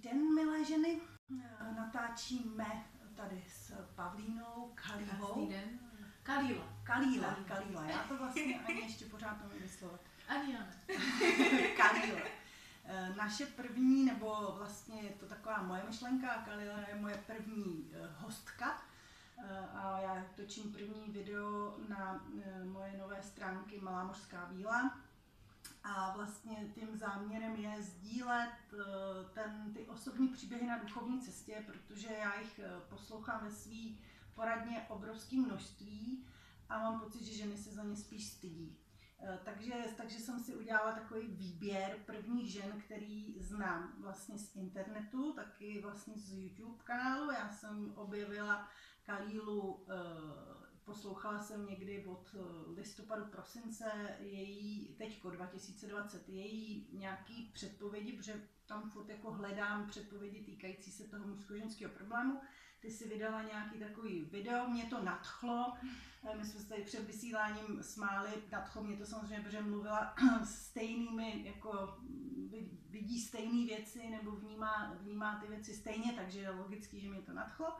den, milé ženy. Natáčíme tady s Pavlínou Kalílou. Krásný den. Kalíla. Já to vlastně ani ještě pořád nevím vyslovit. Ani já ne. Kalíla. Naše první, nebo vlastně je to taková moje myšlenka, Kalíla je moje první hostka. A já točím první video na moje nové stránky Malá mořská víla. A vlastně tím záměrem je sdílet ty osobní příběhy na duchovní cestě, protože já jich poslouchám ve své poradně obrovské množství a mám pocit, že ženy se za ně spíš stydí. Takže jsem si udělala takový výběr prvních žen, který znám vlastně z internetu, taky vlastně z YouTube kanálu. Já jsem objevila Kalílu, poslouchala jsem někdy od listopadu, prosince její, teďko 2020, její nějaký předpovědi, protože tam furt jako hledám předpovědi týkající se toho mužsko-ženského problému. Ty si vydala nějaký takový video, mě to nadchlo, my jsme se tady před vysíláním smáli, nadchlo mě to samozřejmě, protože mluvila stejnými, jako vidí stejné věci nebo vnímá ty věci stejně, takže je logický, že mě to nadchlo.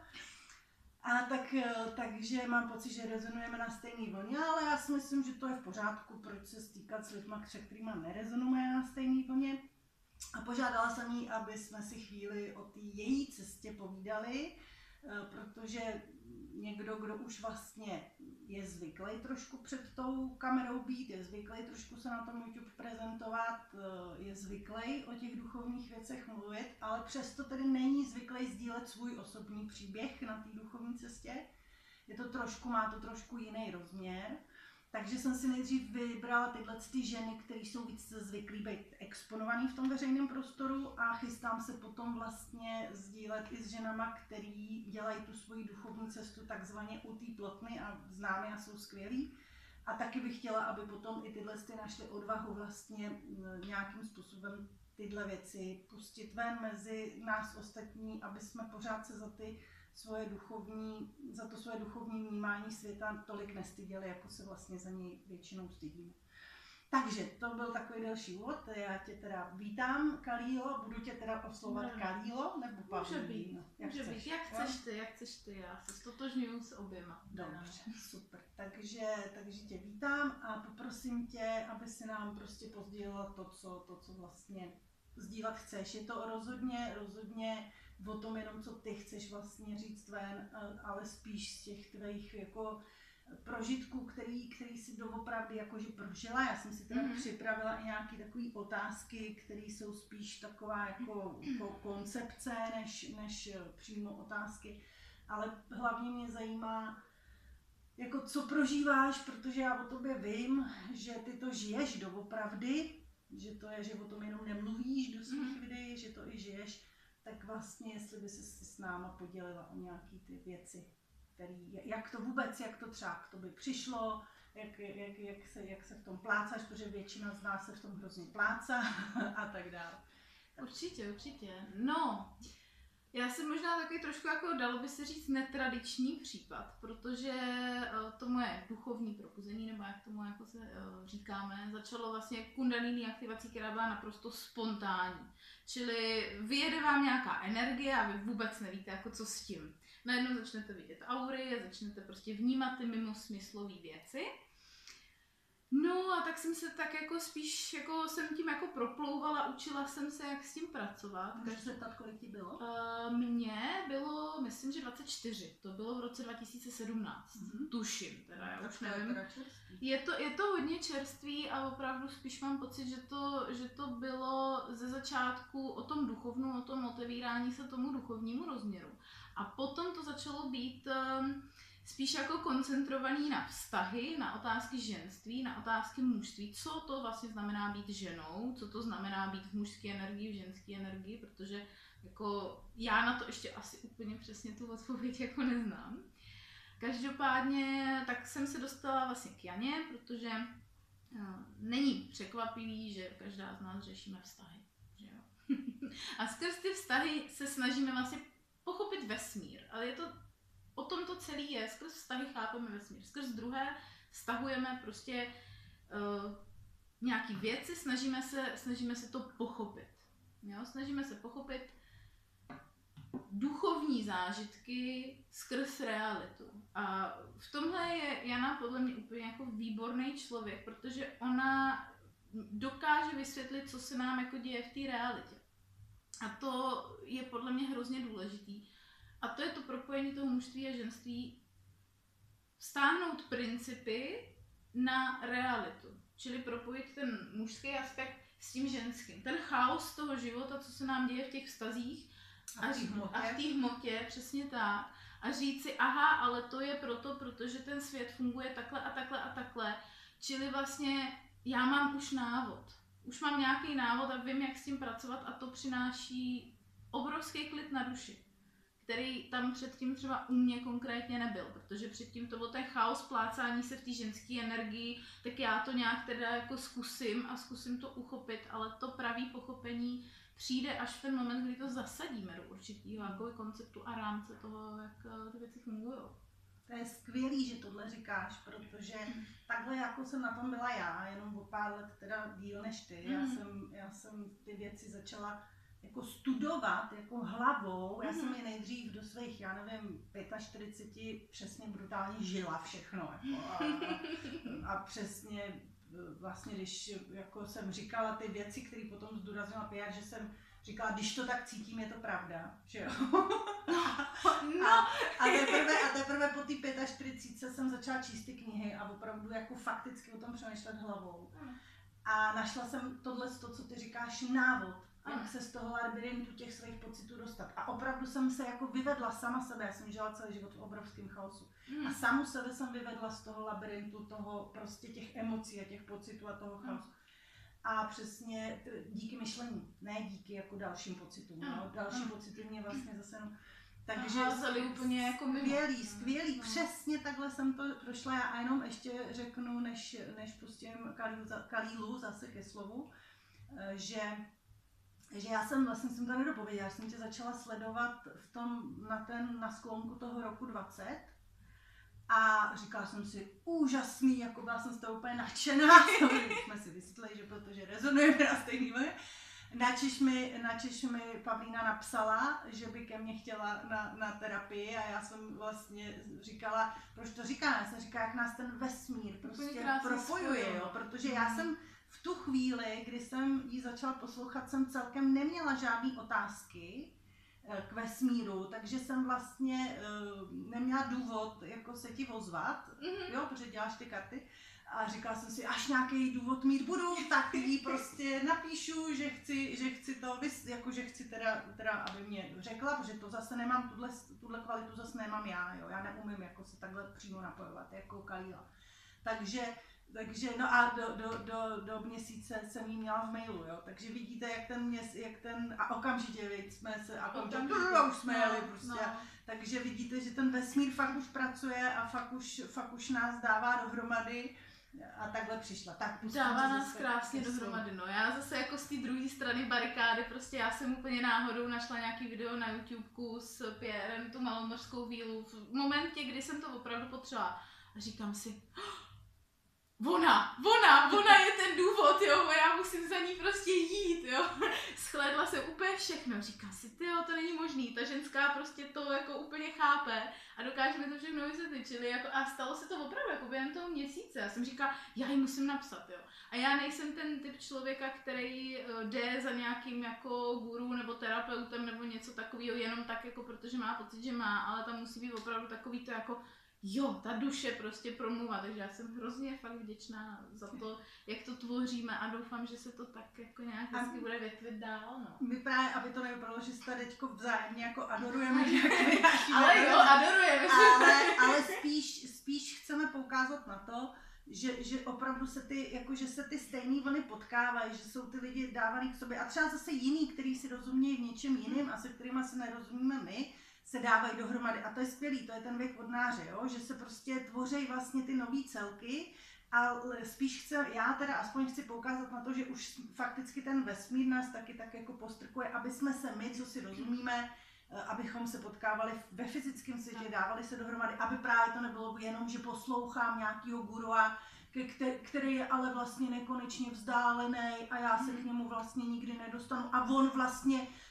A takže mám pocit, že rezonujeme na stejné vlně, ale já si myslím, že to je v pořádku, proč se stýkat s lidma, kterýma nerezonujeme na stejné vlně. A požádala jsem jí, aby jsme si chvíli o té její cestě povídali, protože někdo, kdo už vlastně je zvyklý trošku před tou kamerou být, je zvyklý trošku se na tom YouTube prezentovat, je zvyklý o těch duchovních věcech mluvit, ale přesto tedy není zvyklý sdílet svůj osobní příběh na té duchovní cestě. Má to trošku jiný rozměr. Takže jsem si nejdřív vybrala tyhle ženy, které jsou víc zvyklí být exponovaný v tom veřejném prostoru a chystám se potom vlastně sdílet i s ženama, který dělají tu svoji duchovní cestu takzvaně u té plotny a známí a jsou skvělí. A taky bych chtěla, aby potom i tyhle našly odvahu vlastně nějakým způsobem tyhle věci pustit ven mezi nás ostatní, aby jsme pořád se za to svoje duchovní vnímání světa tolik nestyděli, jako se vlastně za něj většinou stydíme. Takže to byl takový delší úvod, já tě teda vítám, Kalílo, budu tě teda oslovovat Kalílo nebo Pavlíno? Jak chceš ty, já se ztotožňuju s oběma. Dobře, super, takže tě vítám a poprosím tě, aby si nám prostě pozdílela to, co vlastně sdílet chceš. Je to rozhodně o tom jenom, co ty chceš vlastně říct ven, ale spíš z těch tvých jako prožitků, který si doopravdy jakože prožila. Já jsem si teda připravila i nějaké takové otázky, které jsou spíš taková jako koncepce, než přímo otázky. Ale hlavně mě zajímá, jako co prožíváš, protože já o tobě vím, že ty to žiješ doopravdy, že to je, že o tom jenom nemluvíš do svých videí, že to i žiješ, tak vlastně, jestli by se s náma podělila o nějaký ty věci, jak to třeba k tobě přišlo, jak se v tom plácáš, protože většina z nás se v tom hrozně plácá a tak dále. Určitě. No, já jsem možná takový trošku, jako dalo by se říct, netradiční případ, protože to moje duchovní probuzení, nebo jak tomu jako se říkáme, začalo vlastně kundalini aktivací, která byla naprosto spontánní. Čili vyjede vám nějaká energie a vy vůbec nevíte, jako co s tím. Najednou začnete vidět aury, začnete prostě vnímat ty mimosmyslové věci. No a tak jsem se tak jako spíš, jako jsem tím jako proplouvala, učila jsem se, jak s tím pracovat. Můžeš se ptát, kolik ti bylo? Mně bylo, myslím, že 24. To bylo v roce 2017. Tuším, teda já už nevím. Je to hodně čerství a opravdu spíš mám pocit, že to bylo ze začátku o tom duchovnu, o tom otevírání se tomu duchovnímu rozměru. A potom to začalo být spíš jako koncentrovaný na vztahy, na otázky ženství, na otázky mužství. Co to vlastně znamená být ženou, co to znamená být v mužské energii, v ženské energii, protože jako já na to ještě asi úplně přesně tu odpověď jako neznám. Každopádně tak jsem se dostala vlastně k Janě, protože není překvapivý, že každá z nás řešíme vztahy. Že jo? A skrz ty vztahy se snažíme vlastně pochopit vesmír, ale je to o tom to celé je, skrz vztahy chápeme vesmír, skrz druhé vztahujeme prostě nějaký věci, snažíme se to pochopit. Jo? Snažíme se pochopit duchovní zážitky skrz realitu. A v tomhle je Jana podle mě úplně jako výborný člověk, protože ona dokáže vysvětlit, co se nám jako děje v té realitě. A to je podle mě hrozně důležitý. A to je to propojení toho mužství a ženství, stáhnout principy na realitu. Čili propojit ten mužský aspekt s tím ženským. Ten chaos toho života, co se nám děje v těch vztazích a v té hmotě, přesně tak. A říct si, aha, ale to je protože ten svět funguje takhle a takhle a takhle. Čili vlastně já mám už návod. Už mám nějaký návod a vím, jak s tím pracovat a to přináší obrovský klid na duši, který tam předtím třeba u mě konkrétně nebyl, protože předtím to byl ten chaos, plácání se v té ženské energii, tak já to nějak teda jako zkusím to uchopit, ale to pravý pochopení přijde až v ten moment, kdy to zasadíme do určitého jako konceptu a rámce toho, jak ty věci fungují. To je skvělý, že tohle říkáš, protože takhle jako jsem na tom byla já, jenom o pár let teda díl než ty. Já jsem ty věci začala jako studovat jako hlavou. Já jsem je nejdřív do svých, já nevím, 45 přesně brutálně žila všechno. Jako a přesně vlastně, když jako jsem říkala ty věci, které potom zdůraznila PR, že jsem říkala, když to tak cítím, je to pravda, že jo? A teprve po té 45 jsem začala číst ty knihy a opravdu jako fakticky o tom přemýšlet hlavou. A našla jsem tohle, co ty říkáš, návod, jak se z toho labirintu těch svých pocitů dostat. A opravdu jsem se jako vyvedla sama sebe, já jsem žila celý život v obrovském chaosu. A samu sebe jsem vyvedla z toho labirintu, toho prostě těch emocí a těch pocitů a toho chaosu. A přesně díky myšlení, ne díky jako dalším pocitům. No. Další pocity mě vlastně zase jenom... Takže úplně jako skvělý, přesně takhle jsem to prošla. Já a jenom ještě řeknu, než pustím Kalílu zase ke slovu, že já jsem to nedopověděla, já jsem tě začala sledovat na sklonku toho roku 20 a říkala jsem si, úžasný, jako byla jsem z toho úplně nadšená, jsme si vysvětlili, že protože rezonujeme na stejný vlně. Načež mi Pavlína napsala, že by ke mně chtěla na terapii a já jsem vlastně říkala, proč to říkám? Já jsem říkala, jak nás ten vesmír prostě propojuje, jo? Protože já jsem v tu chvíli, kdy jsem ji začala poslouchat, jsem celkem neměla žádný otázky k vesmíru, takže jsem vlastně neměla důvod jako se ti ozvat, jo, protože děláš ty karty. A říkala jsem si, až nějaký důvod mít budu, tak jí prostě napíšu, že chci to, jako že chci teda, aby mě řekla, protože to zase nemám, tuhle kvalitu zase nemám já neumím jako se takhle přímo napojovat, jako Kalíla. Takže no a do měsíce jsem jí měla v mailu, jo, takže vidíte, a okamžitě jsme se, už jsme jeli prostě, takže vidíte, že ten vesmír fakt už pracuje a fakt už nás dává dohromady. A takhle přišla. Tak dává nás krásně dohromady, no. Já zase jako z té druhé strany barikády, prostě já jsem úplně náhodou našla nějaký video na YouTubeku s Pierrem, tu malomořskou vílu, v momentě, kdy jsem to opravdu potřebovala. A říkám si, ona je ten důvod, jo, já musím za ní prostě jít, jo. Shlédla jsem úplně všechno, říkám si, tyjo, to není možný, ta ženská prostě to jako úplně chápe a dokáže mi to všechno vysvětlit, čili jako, a stalo se to opravdu jako během toho měsíce, já jsem říkala, já jí musím napsat, jo. A já nejsem ten typ člověka, který jde za nějakým jako guru nebo terapeutem nebo něco takového, jenom tak jako protože má pocit, že má, ale tam musí být opravdu takový to jako, jo, ta duše prostě promluvá, takže já jsem hrozně fakt vděčná za to, jak to tvoříme a doufám, že se to tak jako nějak hezky bude větvit dál, no. My právě, aby to nevypadalo, že se tady teďko vzájemně jako adorujeme. Ale jo, adorujeme. Ale spíš chceme poukázat na to, že opravdu že se ty stejné vlny potkávají, že jsou ty lidi dávaný k sobě a třeba zase jiný, který si rozumějí v něčem jiným a se kterýma se nerozumíme my, se dávají dohromady a to je skvělý, to je ten věk vodnáře, jo? Že se prostě tvoří vlastně ty nový celky a spíš já teda aspoň chci poukázat na to, že už fakticky ten vesmír nás taky tak jako postrkuje, aby jsme se my, co si rozumíme, abychom se potkávali ve fyzickém světě, dávali se dohromady, aby právě to nebylo jenom, že poslouchám nějakýho gurua, který je ale vlastně nekonečně vzdálený a já se k němu vlastně nikdy nedostanu a on vlastně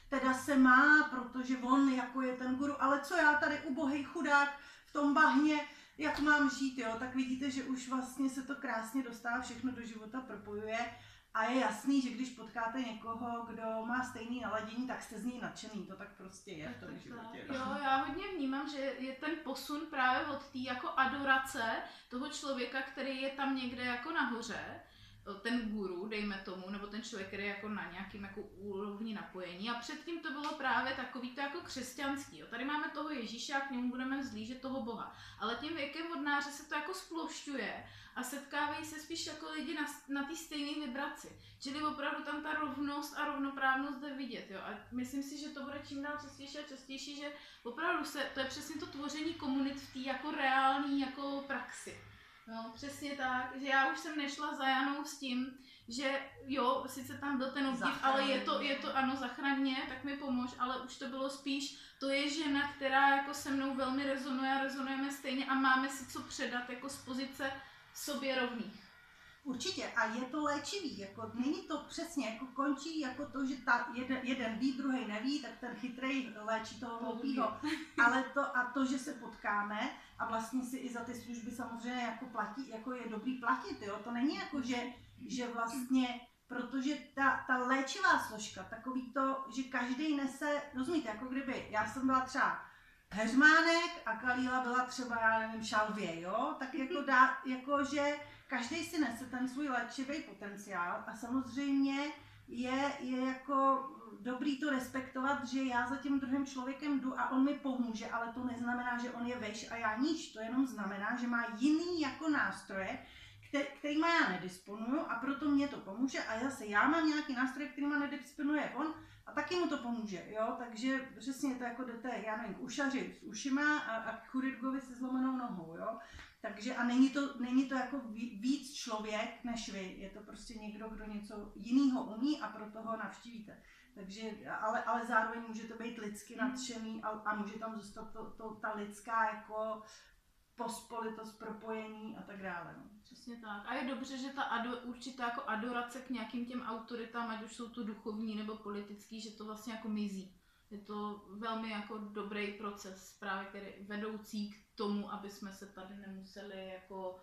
teda se má, protože on jako je ten guru, ale co já tady ubohej chudák v tom bahně, jak mám žít, jo, tak vidíte, že už vlastně se to krásně dostává, všechno do života propojuje a je jasný, že když potkáte někoho, kdo má stejný naladění, tak jste z něj nadšený, to tak prostě je v tom životě. Jo, já hodně vnímám, že je ten posun právě od té jako adorace toho člověka, který je tam někde jako nahoře, ten guru, dejme tomu, nebo ten člověk, který je jako na nějakým jako úrovni napojení. A předtím to bylo právě takový to jako křesťanský. Jo. Tady máme toho Ježíše a k němu budeme vzlížet toho Boha. Ale tím věkem vodnáře se to jako splošťuje a setkávají se spíš jako lidi na té stejné vibraci. Čili opravdu tam ta rovnost a rovnoprávnost jde vidět. Jo. A myslím si, že to bude čím dál častější a častější, že opravdu to je přesně to tvoření komunit v té jako reální jako praxi. No, přesně tak, že já už jsem nešla za Janou s tím, že jo, sice tam byl ten obdiv, ale je to ano, zachraň mě, tak mi pomož, ale už to bylo spíš, to je žena, která jako se mnou velmi rezonuje a rezonujeme stejně a máme si co předat jako z pozice sobě rovných. Určitě a je to léčivý, jako není to přesně, jako končí jako to, že jeden ví, druhý neví, tak ten chytrej léčí toho hloupýho, ale to, že se potkáme a vlastně si i za ty služby samozřejmě jako platí, jako je dobrý platit, jo, to není jako, že vlastně, protože ta léčivá složka, takový to, že každý nese, rozumíte, jako kdyby já jsem byla třeba Heřmánek a Kalila byla třeba, já nevím, Šalvě, jo, tak jako že každý si nese ten svůj léčivý potenciál a samozřejmě je jako dobrý to respektovat, že já za tím druhým člověkem jdu a on mi pomůže, ale to neznamená, že on je vejš a já níž, to jenom znamená, že má jiný jako nástroje, kterýma já nedisponuju a proto mě to pomůže a zase já mám nějaký nástroje, kterýma nedisponuje on a taky mu to pomůže, jo, takže přesně to jako jdete, já nevím, k ušaři s ušima a k chirurgovi se zlomenou nohou, jo. Takže a není to jako víc člověk než vy, je to prostě někdo, kdo něco jiného umí a proto ho navštívíte. Takže, ale zároveň může to být lidsky nadšený a může tam zůstat ta lidská jako pospolitost, propojení a tak dále. No. Přesně tak. A je dobře, že ta určitá jako adorace k nějakým těm autoritám, ať už jsou to duchovní nebo politický, že to vlastně jako mizí. Je to velmi jako dobrý proces, právě který vedoucí k tomu, aby jsme se tady nemuseli jako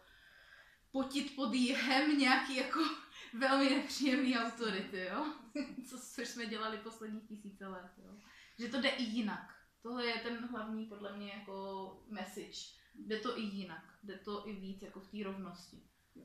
potit pod jihem nějaký jako velmi nepříjemný autority, jo? Což jsme dělali posledních 1000 let, jo? Že to jde i jinak. Tohle je ten hlavní podle mě jako message. Jde to i jinak, jde to i víc jako v té rovnosti.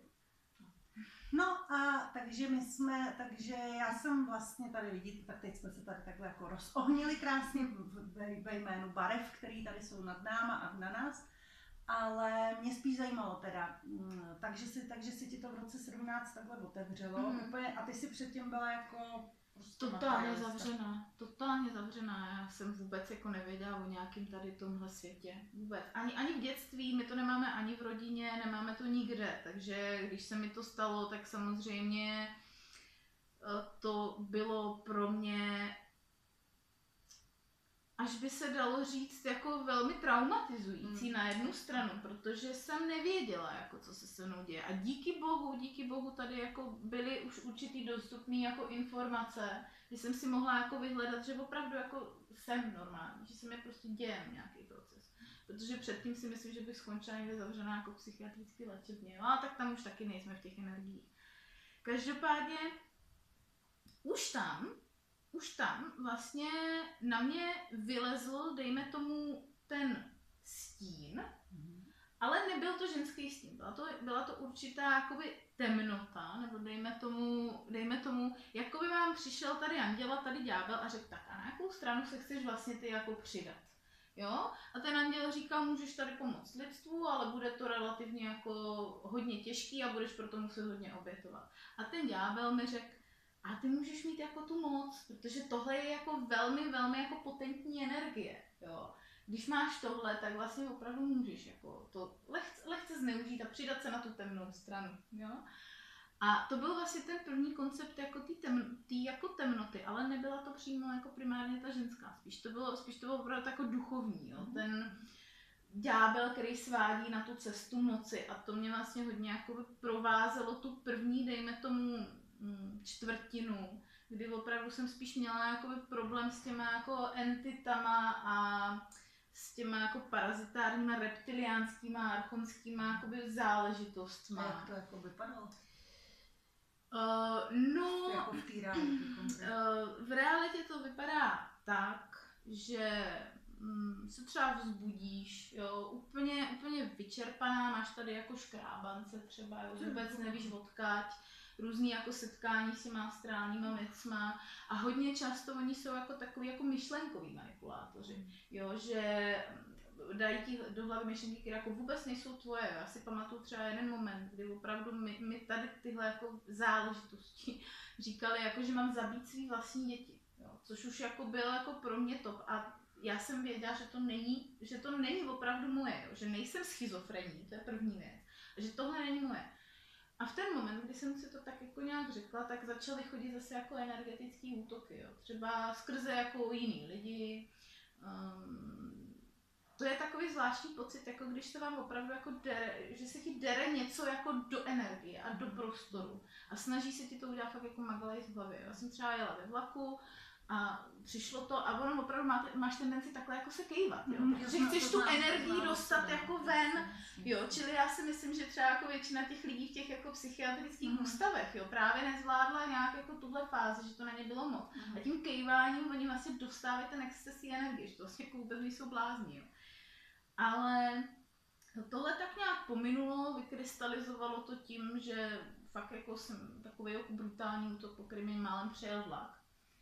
No a takže já jsem vlastně tady, vidíte, tak teď jsme se tady takhle jako rozohnili krásně ve jménu barev, který tady jsou nad náma a na nás, ale mě spíš zajímalo teda, takže si ti to v roce 17 takhle otevřelo úplně a ty si předtím byla jako Totálně zavřená, já jsem vůbec jako nevěděla o nějakým tady tomhle světě, vůbec. Ani v dětství, my to nemáme ani v rodině, nemáme to nikde, takže když se mi to stalo, tak samozřejmě to bylo pro mě, až by se dalo říct, jako velmi traumatizující na jednu stranu, protože jsem nevěděla, jako, co se se mnou děje. A díky bohu tady jako byly už určitý dostupný jako informace, kdy jsem si mohla jako vyhledat, že opravdu jako jsem normální, že se mi prostě děje nějaký proces. Protože předtím si myslím, že bych skončila někde zavřená jako psychiatrický léčebně. No a tak tam už taky nejsme v těch energiích. Každopádně už tam vlastně na mě vylezl, dejme tomu, ten stín, ale nebyl to ženský stín, byla to určitá jakoby temnota, nebo dejme tomu, jakoby vám přišel tady anděl a tady ďábel a řekl, tak a na jakou stranu se chceš vlastně ty jako přidat. Jo? A ten anděl říkal, můžeš tady pomoct lidstvu, ale bude to relativně jako hodně těžký a budeš proto muset hodně obětovat. A ten ďábel mi řekl, a ty můžeš mít jako tu moc, protože tohle je jako velmi, velmi jako potentní energie, jo. Když máš tohle, tak vlastně opravdu můžeš jako to lehce zneužít a přidat se na tu temnou stranu, jo. A to byl vlastně ten první koncept jako tý jako temnoty, ale nebyla to přímo jako primárně ta ženská, spíš to bylo opravdu jako duchovní, jo. Ten ďábel, který svádí na tu cestu moci a to mě vlastně hodně jako provázelo tu první, dejme tomu, čtvrtinu kdy opravdu jsem spíš měla jakoby problém s těma jako entitama a s těma jako parazitárníma, reptiliánskýma, archonskýma jakoby záležitostma. A jak to jako vypadalo? No, jako v té realitě v realitě to vypadá tak, že se třeba vzbudíš, jo, úplně vyčerpaná, máš tady jako škrábance třeba, jo, vůbec nevíš odkud, různý jako setkání s těma astrálníma věcma a hodně často oni jsou jako takový jako myšlenkoví manipulátoři, jo, že dají ti do hlavy myšlenky, které jako vůbec nejsou tvoje. Já si pamatuju třeba jeden moment, kdy opravdu mi tady tyhle jako záležitosti říkali, jako, že mám zabít svý vlastní děti, jo, což už jako bylo jako pro mě top a já jsem věděla, že to není opravdu moje, jo, že nejsem schizofrenní, to je první věc, a že tohle není moje. A v ten moment, kdy jsem si to tak jako nějak řekla, tak začaly chodit zase jako energetický útoky, jo, třeba skrze jako jiný lidi. To je takový zvláštní pocit, jako když se vám opravdu jako dere, že se ti dere něco jako do energie a do prostoru a snaží se ti to udělat fakt jako maglej v hlavě. Já jsem třeba jela ve vlaku a přišlo to a ono opravdu máš tendenci takhle jako se kejvat, jo? Protože chceš tu energii dostat jako ven, jo, čili já si myslím, že třeba jako většina těch lidí v těch jako psychiatrických ústavech, jo, právě nezvládla nějak jako tuhle fázi, že to na ně bylo moc. A tím kejváním oni vlastně dostávají ten exces energie, že to vlastně jako vůbec nejsou blázni, jo. Ale tohle tak nějak pominulo, vykrystalizovalo to tím, že fakt jako jsem takový jako brutální útok, po kterým mi málem přejel vlak.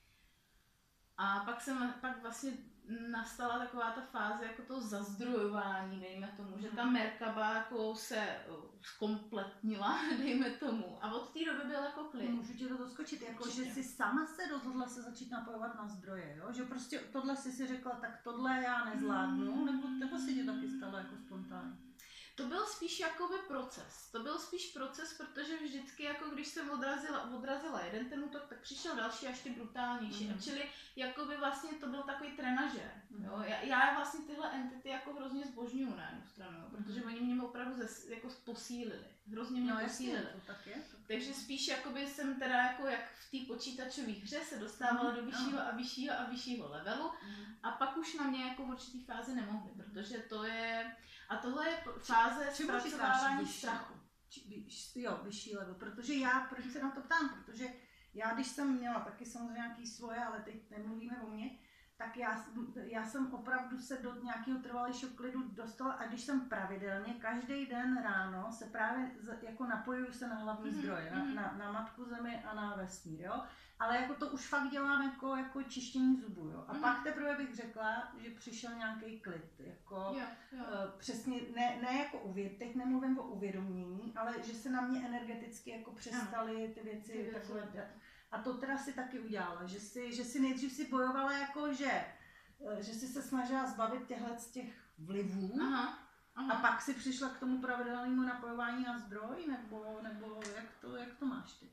A pak vlastně nastala taková ta fáze jako toho zazdrojování, dejme tomu, že ta Merkaba jako se zkompletnila, dejme tomu. A od té doby byl jako klid. Můžu tě to doskočit, jako že jsi sama se rozhodla se začít napojovat na zdroje, jo? Že prostě tohle si řekla, tak tohle já nezvládnu, nebo si tě taky stalo jako spontánně? To byl spíš jakoby proces. To byl spíš proces, protože vždycky, jako když jsem odrazila jeden ten útok, tak přišel další a ještě brutálnější. Čili jakoby vlastně to byl takový trenažér. Jo? Já vlastně tyhle entity jako hrozně zbožňuju na jednu stranu, protože oni mě opravdu jako posílili. Hrozně mě posílili. To tak je. Takže spíš jakoby jsem teda jako jak v té počítačové hře se dostávala do vyššího a vyššího levelu a pak už na mě jako v určitý fázi nemohli, protože to je... A tohle je fáze zpracovávání strachu. Jo, vyšší level, protože proč se na to ptám, protože já, když jsem měla taky samozřejmě nějaký svoje, ale teď nemluvíme o mně, tak já jsem opravdu se do nějakého trvalého klidu dostala a když jsem pravidelně, každý den ráno se právě jako napojuju se na hlavní zdroje, na Matku Zemi a na vesmír, jo. Ale jako to už fakt dělám jako čištění zubů, jo. A pak teprve bych řekla, že přišel nějaký klid, jako přesně, ne jako teď nemluvím o uvědomění, ale že se na mě energeticky jako přestaly ty věci takové. A to teda si taky udělala, že si nejdřív si bojovala jako, že si se snažila zbavit těch vlivů. A pak si přišla k tomu pravidelnému napojování na zdroj, nebo jak to máš ty?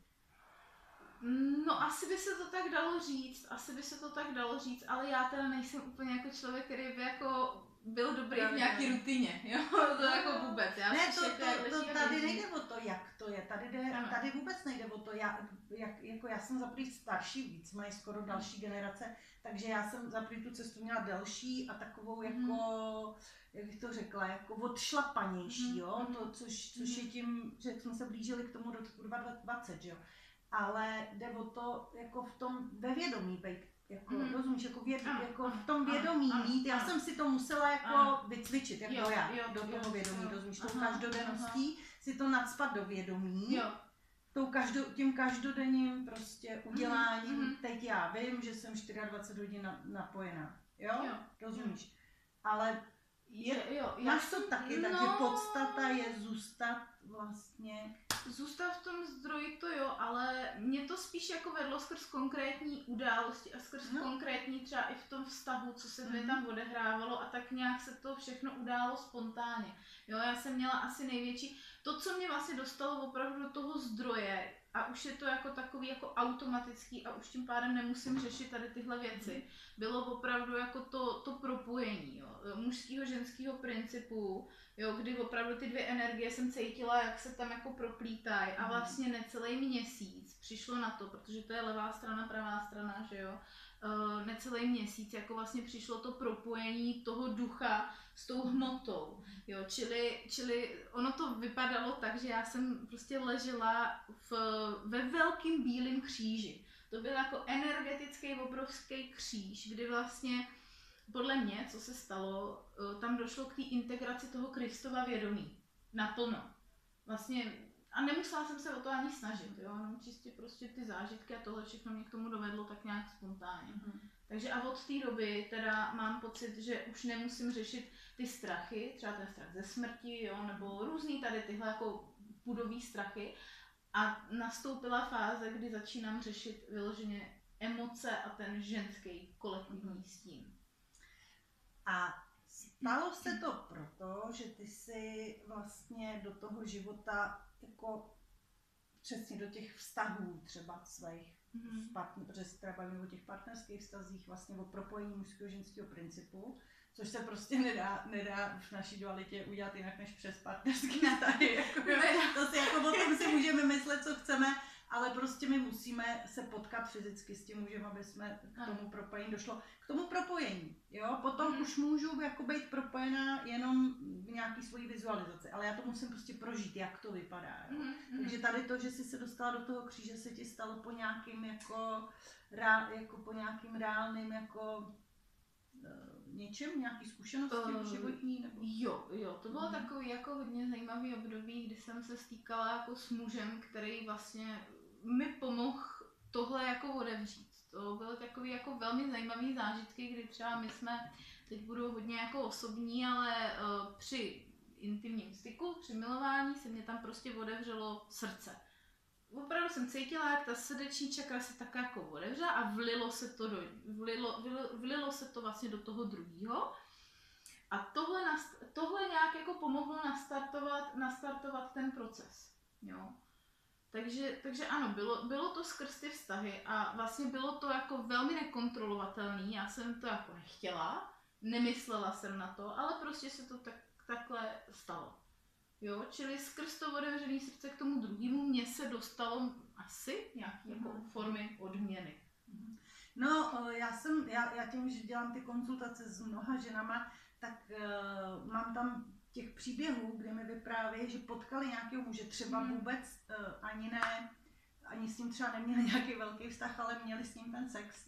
No asi by se to tak dalo říct, ale já teda nejsem úplně jako člověk, který by jako byl dobrý v nějaký rutině, jo, to jako vůbec. To tady nejde o to, jak to je, tady vůbec nejde o to, já jsem za první starší, víc mají skoro další generace, takže já jsem za první tu cestu měla delší a takovou jako, jak bych to řekla, jako odšlapanější, jo, to, což je tím, že jsme se blížili k tomu do 2020, jo. Ale jde o to, jako v tom ve vědomí být, jako, rozumíš, jako v tom vědomí mít, já jsem si to musela jako vycvičit, jako do toho vědomí, rozumíš, tou každodenností si to nacpat do vědomí, tím každodenním prostě uděláním, teď já vím, že jsem 24 hodin napojená, jo, rozumíš, ale máš to taky, takže podstata je zůstat v tom zdroji to jo, ale mě to spíš jako vedlo skrz konkrétní události a skrz konkrétní třeba i v tom vztahu, co se mi tam odehrávalo a tak nějak se to všechno událo spontánně. Jo, já jsem měla asi největší, to co mě vlastně dostalo opravdu do toho zdroje a už je to jako takový jako automatický a už tím pádem nemusím řešit tady tyhle věci. Bylo opravdu jako to propojení, jo, mužského, ženského principu, jo, kdy opravdu ty dvě energie jsem cítila, jak se tam jako proplítají a vlastně necelý měsíc přišlo na to, protože to je levá strana, pravá strana, že jo, necelý měsíc, jako vlastně přišlo to propojení toho ducha s tou hmotou, jo, čili ono to vypadalo tak, že já jsem prostě ležela ve velkým bílém kříži. To byl jako energetický obrovský kříž, kdy vlastně podle mě, co se stalo, tam došlo k té integraci toho Kristova vědomí. Naplno. Vlastně, a nemusela jsem se o to ani snažit, jo, no, čistě prostě ty zážitky a tohle všechno mě k tomu dovedlo tak nějak spontánně. Takže a od té doby teda mám pocit, že už nemusím řešit ty strachy, třeba ten strach ze smrti, jo, nebo různý tady tyhle jako pudový strachy. A nastoupila fáze, kdy začínám řešit vyloženě emoce a ten ženský kolektivní stín. A stalo se to proto, že ty jsi vlastně do toho života jako přesně do těch vztahů třeba svých protože se teda bavíme o těch partnerských vztazích, vlastně o propojení mužského ženského principu, což se prostě nedá v naší dualitě udělat jinak než přes partnerský vztahy. Jako, to si jako o tom si můžeme myslet, co chceme, ale prostě my musíme se potkat fyzicky s tím mužem, aby jsme k tomu propojení došlo. K tomu propojení, jo, potom už můžu jako být propojená jenom v nějaký svojí vizualizaci, ale já to musím prostě prožít, jak to vypadá, jo. Takže tady to, že jsi se dostala do toho kříže, se ti stalo po nějakým jako po nějakým reálným jako něčem, nějaký zkušenosti životní? Nebo? Jo, to bylo takový jako hodně zajímavý období, kdy jsem se stýkala jako s mužem, který vlastně mi pomohl tohle jako otevřít. To byly takový jako velmi zajímavý zážitky, kdy třeba my jsme, teď budu hodně jako osobní, ale při intimním styku, při milování se mě tam prostě otevřelo srdce. Opravdu jsem cítila, jak ta srdeční čakra se tak jako otevřela a vlilo se to vlastně do toho druhého. A tohle nějak jako pomohlo nastartovat ten proces. Jo. Takže ano, bylo to skrz ty vztahy a vlastně bylo to jako velmi nekontrolovatelný. Já jsem to jako nechtěla, nemyslela jsem na to, ale prostě se to takhle stalo. Jo, čili skrz to otevřené srdce k tomu druhému mě se dostalo asi nějaké jako formy odměny. No, já tím, že dělám ty konzultace s mnoha ženama, tak mám tam těch příběhů, kde mi vyprávějí, že potkali nějakého muže, třeba vůbec ani s ním třeba neměli nějaký velký vztah, ale měli s ním ten sex.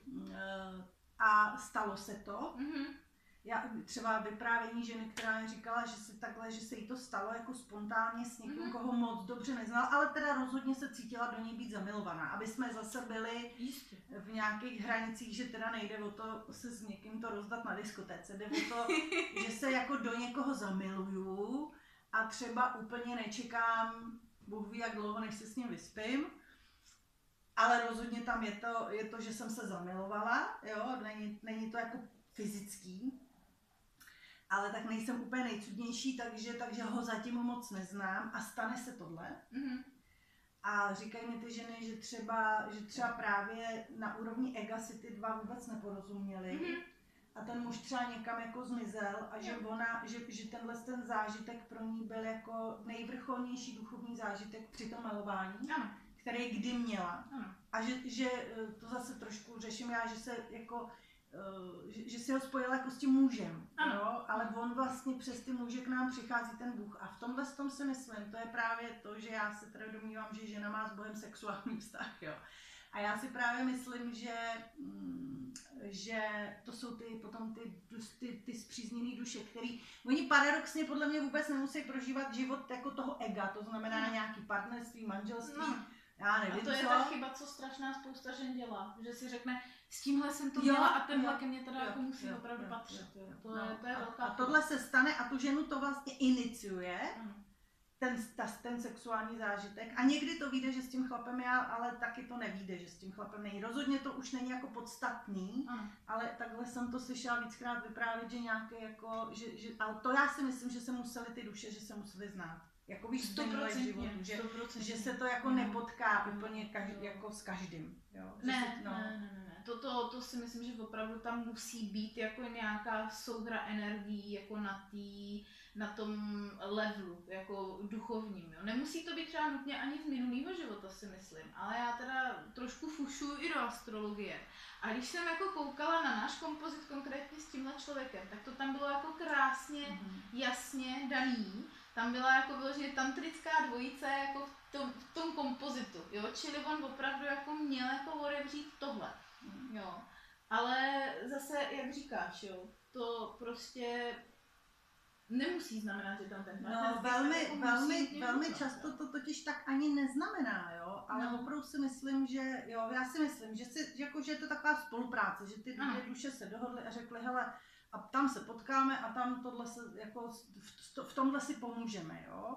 A stalo se to. Já třeba vyprávění ženy, která mi říkala, že se jí to stalo jako spontánně s někým, koho moc dobře neznala, ale teda rozhodně se cítila do něj být zamilovaná, aby jsme zase byli v nějakých hranicích, že teda nejde o to se s někým to rozdat na diskotéce, jde o to, že se jako do někoho zamiluju a třeba úplně nečekám, Bůh ví jak dlouho, než se s ním vyspím, ale rozhodně tam je to, že jsem se zamilovala, jo, není to jako fyzický, ale tak nejsem úplně nejcudnější, takže ho zatím moc neznám a stane se tohle. A říkají mi ty ženy, že třeba právě na úrovni ega si ty dva vůbec neporozuměli a ten muž třeba někam jako zmizel a že tenhle ten zážitek pro ní byl jako nejvrcholnější duchovní zážitek při tom milování, který kdy měla. A že to zase trošku řeším já, že se jako že si ho spojila jako s tím mužem, jo? Ale on vlastně přes ty muže k nám přichází ten Bůh a v tomhle tom si myslím, to je právě to, že já se teda domnívám, že žena má s Bohem sexuální vztah, jo. A já si právě myslím, že to jsou potom ty spřízněné duše, který, oni paradoxně podle mě vůbec nemusí prožívat život jako toho ega, to znamená nějaký partnerství, manželství, já nevím, a to je ta chyba, co strašná spousta žen dělá, že si řekne, s tímhle jsem to měla a tenhle ke mně teda jako musí opravdu patřit. To je velká a tohle se stane a tu ženu to vlastně iniciuje, ten sexuální zážitek. A někdy to vyjde, že s tím chlapem ale taky to nevyjde, že s tím chlapem není. Rozhodně to už není jako podstatný, ale takhle jsem to slyšela víckrát vyprávět, že nějaké jako, ale to já si myslím, že se museli ty duše, že se museli znát. jako víš, v životu, že se to jako nepotká úplně jako s každým. Jo? Ne. To si myslím, že opravdu tam musí být jako nějaká souhra energií jako na tom levelu, jako duchovním. Jo. Nemusí to být třeba nutně ani z minulého života, si myslím, ale já teda trošku fušuju i do astrologie. A když jsem jako koukala na náš kompozit konkrétně s tímhle člověkem, tak to tam bylo jako krásně, jasně daný. Tam byla jako vyloženě tantrická dvojice jako v tom kompozitu, jo, čili on opravdu jako měl jako odevřít tohle, jo. Ale zase, jak říkáš, jo, to prostě nemusí znamenat, že tam ten velmi často to totiž tak ani neznamená, jo, ale opravdu si myslím, že že je to taková spolupráce, že ty dvě duše se dohodly a řekly, hele, a tam se potkáme a tam tohle se, jako v tomhle si pomůžeme, jo.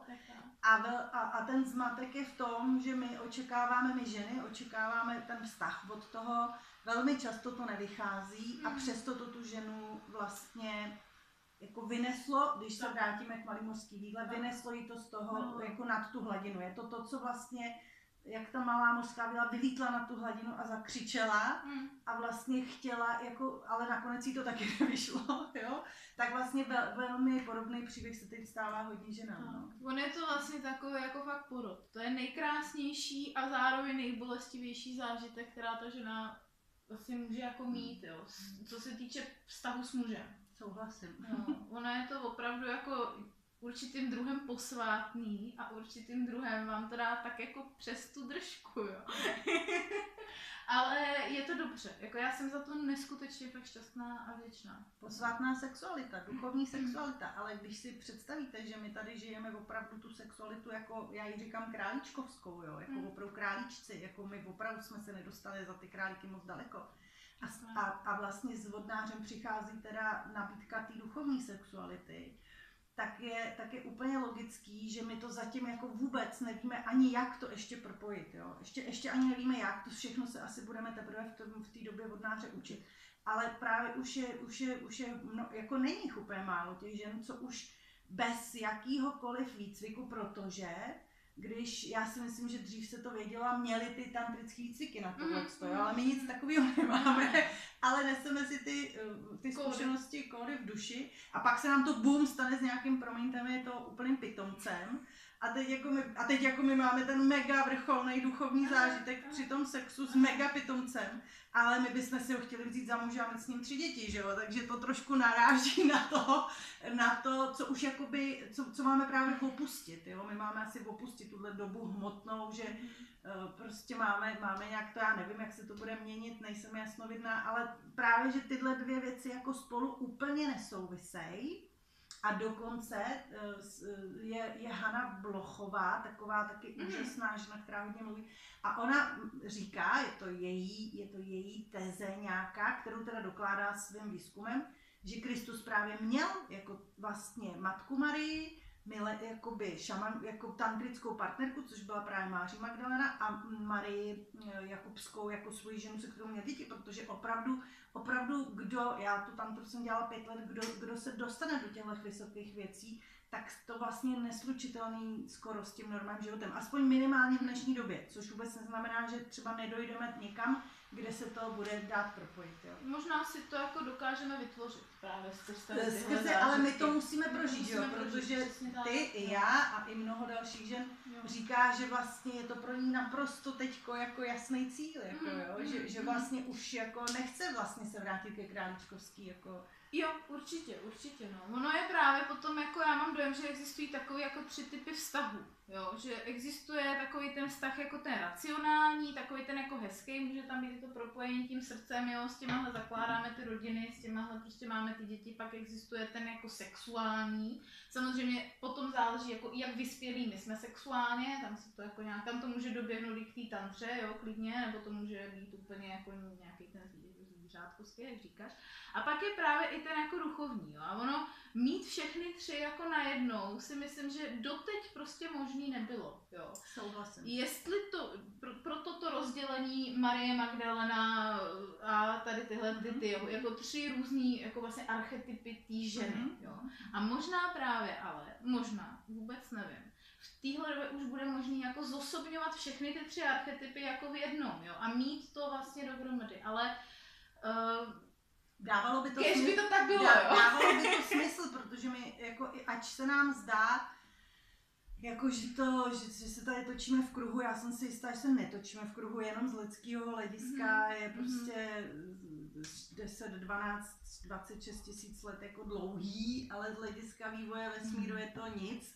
A ten zmatek je v tom, že my ženy očekáváme ten vztah od toho, velmi často to nevychází a přesto to tu ženu vlastně jako vyneslo, když se vrátíme k Malý výhle, vyneslo jí to z toho jako nad tu hladinu. Je to, co vlastně, jak ta malá mořská víla vylítla na tu hladinu a zakřičela a vlastně chtěla, jako, ale nakonec jí to taky nevyšlo, jo? Tak vlastně velmi podobný příběh se teď stává hodně ženám. On je to vlastně takový jako fakt porod. To je nejkrásnější a zároveň nejbolestivější zážitek, která ta žena vlastně může jako mít, jo? Co se týče vztahu s mužem. Souhlasím. No, ono je to opravdu jako určitým druhem posvátný a určitým druhem vám to dá tak jako přes tu držku, jo. Ale je to dobře, jako já jsem za to neskutečně fakt šťastná a vděčná. Posvátná sexualita, duchovní sexualita, ale když si představíte, že my tady žijeme opravdu tu sexualitu, jako já ji říkám králíčkovskou, jo, jako opravdu králíčci, jako my opravdu jsme se nedostali za ty králíky moc daleko. A vlastně s vodnářem přichází teda nabídka té duchovní sexuality, tak je úplně logický, že my to zatím jako vůbec nevíme ani jak to ještě propojit, jo. Ještě ani nevíme jak, to všechno se asi budeme teprve v té době vodnáře učit. Ale právě už je jako není jich úplně málo těch žen, co už bez jakýhokoliv výcviku, protože když já si myslím, že dřív se to vědělo a měli ty tantrické výcviky na tohle, ale my nic takového nemáme, ale neseme si ty zkušenosti, kódy v duši a pak se nám to boom stane s nějakým, promiňte mi, to úplným pitomcem a teď jako my máme ten mega vrcholný duchovní zážitek při tom sexu s mega pitomcem, ale my bychom si ho chtěli vzít za muže a mít s ním 3 děti, že jo, takže to trošku naráží na to, co už jakoby, co máme právě opustit, jo, my máme asi opustit tuhle dobu hmotnou, že prostě máme nějak to, já nevím, jak se to bude měnit, nejsem jasnovidná, ale právě, že tyhle dvě věci jako spolu úplně nesouvisejí. A dokonce je Hana Blochová, taková taky úžasná žena, která hodně mluví. A ona říká, je to její teze nějaká, kterou teda dokládá svým výzkumem, že Kristus právě měl jako vlastně Matku Marii, jakoby jako tantrickou partnerku, což byla právě Máří Magdalena, a Marii Jakubskou jako svoji ženu, se kterou měl děti, protože opravdu já tu tantru jsem dělala 5 let, kdo se dostane do těchto vysokých věcí, tak to vlastně je neslučitelný skoro s tím normálním životem. Aspoň minimálně v dnešní době, což vůbec neznamená, že třeba nedojdeme někam, kde se to bude dát propojit. Jo. Možná si to jako dokážeme vytvořit právě skrze, ale my to musíme prožít, jo, protože ty i já a i mnoho dalších žen říká, že vlastně je to pro ní naprosto teďko jako jasný cíl, jako, jo, že vlastně už jako nechce vlastně se vrátit ke králičkovský, jako. Jo, určitě, no. Ono je právě potom, jako já mám dojem, že existují takové jako 3 typy vztahů, jo, že existuje takový ten vztah jako ten racionální, takový ten jako hezký, může tam být to propojení tím srdcem, jo, s těmahle zakládáme ty rodiny, s těmahle prostě máme ty děti, pak existuje ten jako sexuální, samozřejmě potom záleží, jako jak vyspělí my jsme sexuálně, tam se to jako nějak, tam to může doběhnout i k té tantře, jo, klidně, nebo to může být úplně jako nějaký ten zvířátkovský, jak říkáš. A pak je právě i ten jako duchovní, jo. A ono mít všechny 3 jako najednou si myslím, že doteď prostě možný nebylo, jo. Souhlasím. Jestli to, proto to rozdělení Marie Magdalena a tady tyhle ty, jo, jako 3 různý jako vlastně archetypy té ženy, jo. A možná právě, ale možná, vůbec nevím, v téhle době už bude možné jako zosobňovat všechny ty 3 archetypy jako v jednom, jo, a mít to vlastně dohromady, ale dávalo by to smysl, by to tak bylo, dávalo by to smysl, protože my, jako, ať se nám zdá, jako, že se tady točíme v kruhu, já jsem si jistá, že se netočíme v kruhu, jenom z lidského hlediska je prostě 10, 12, 26 tisíc let jako dlouhý, ale z hlediska vývoje vesmíru je to nic.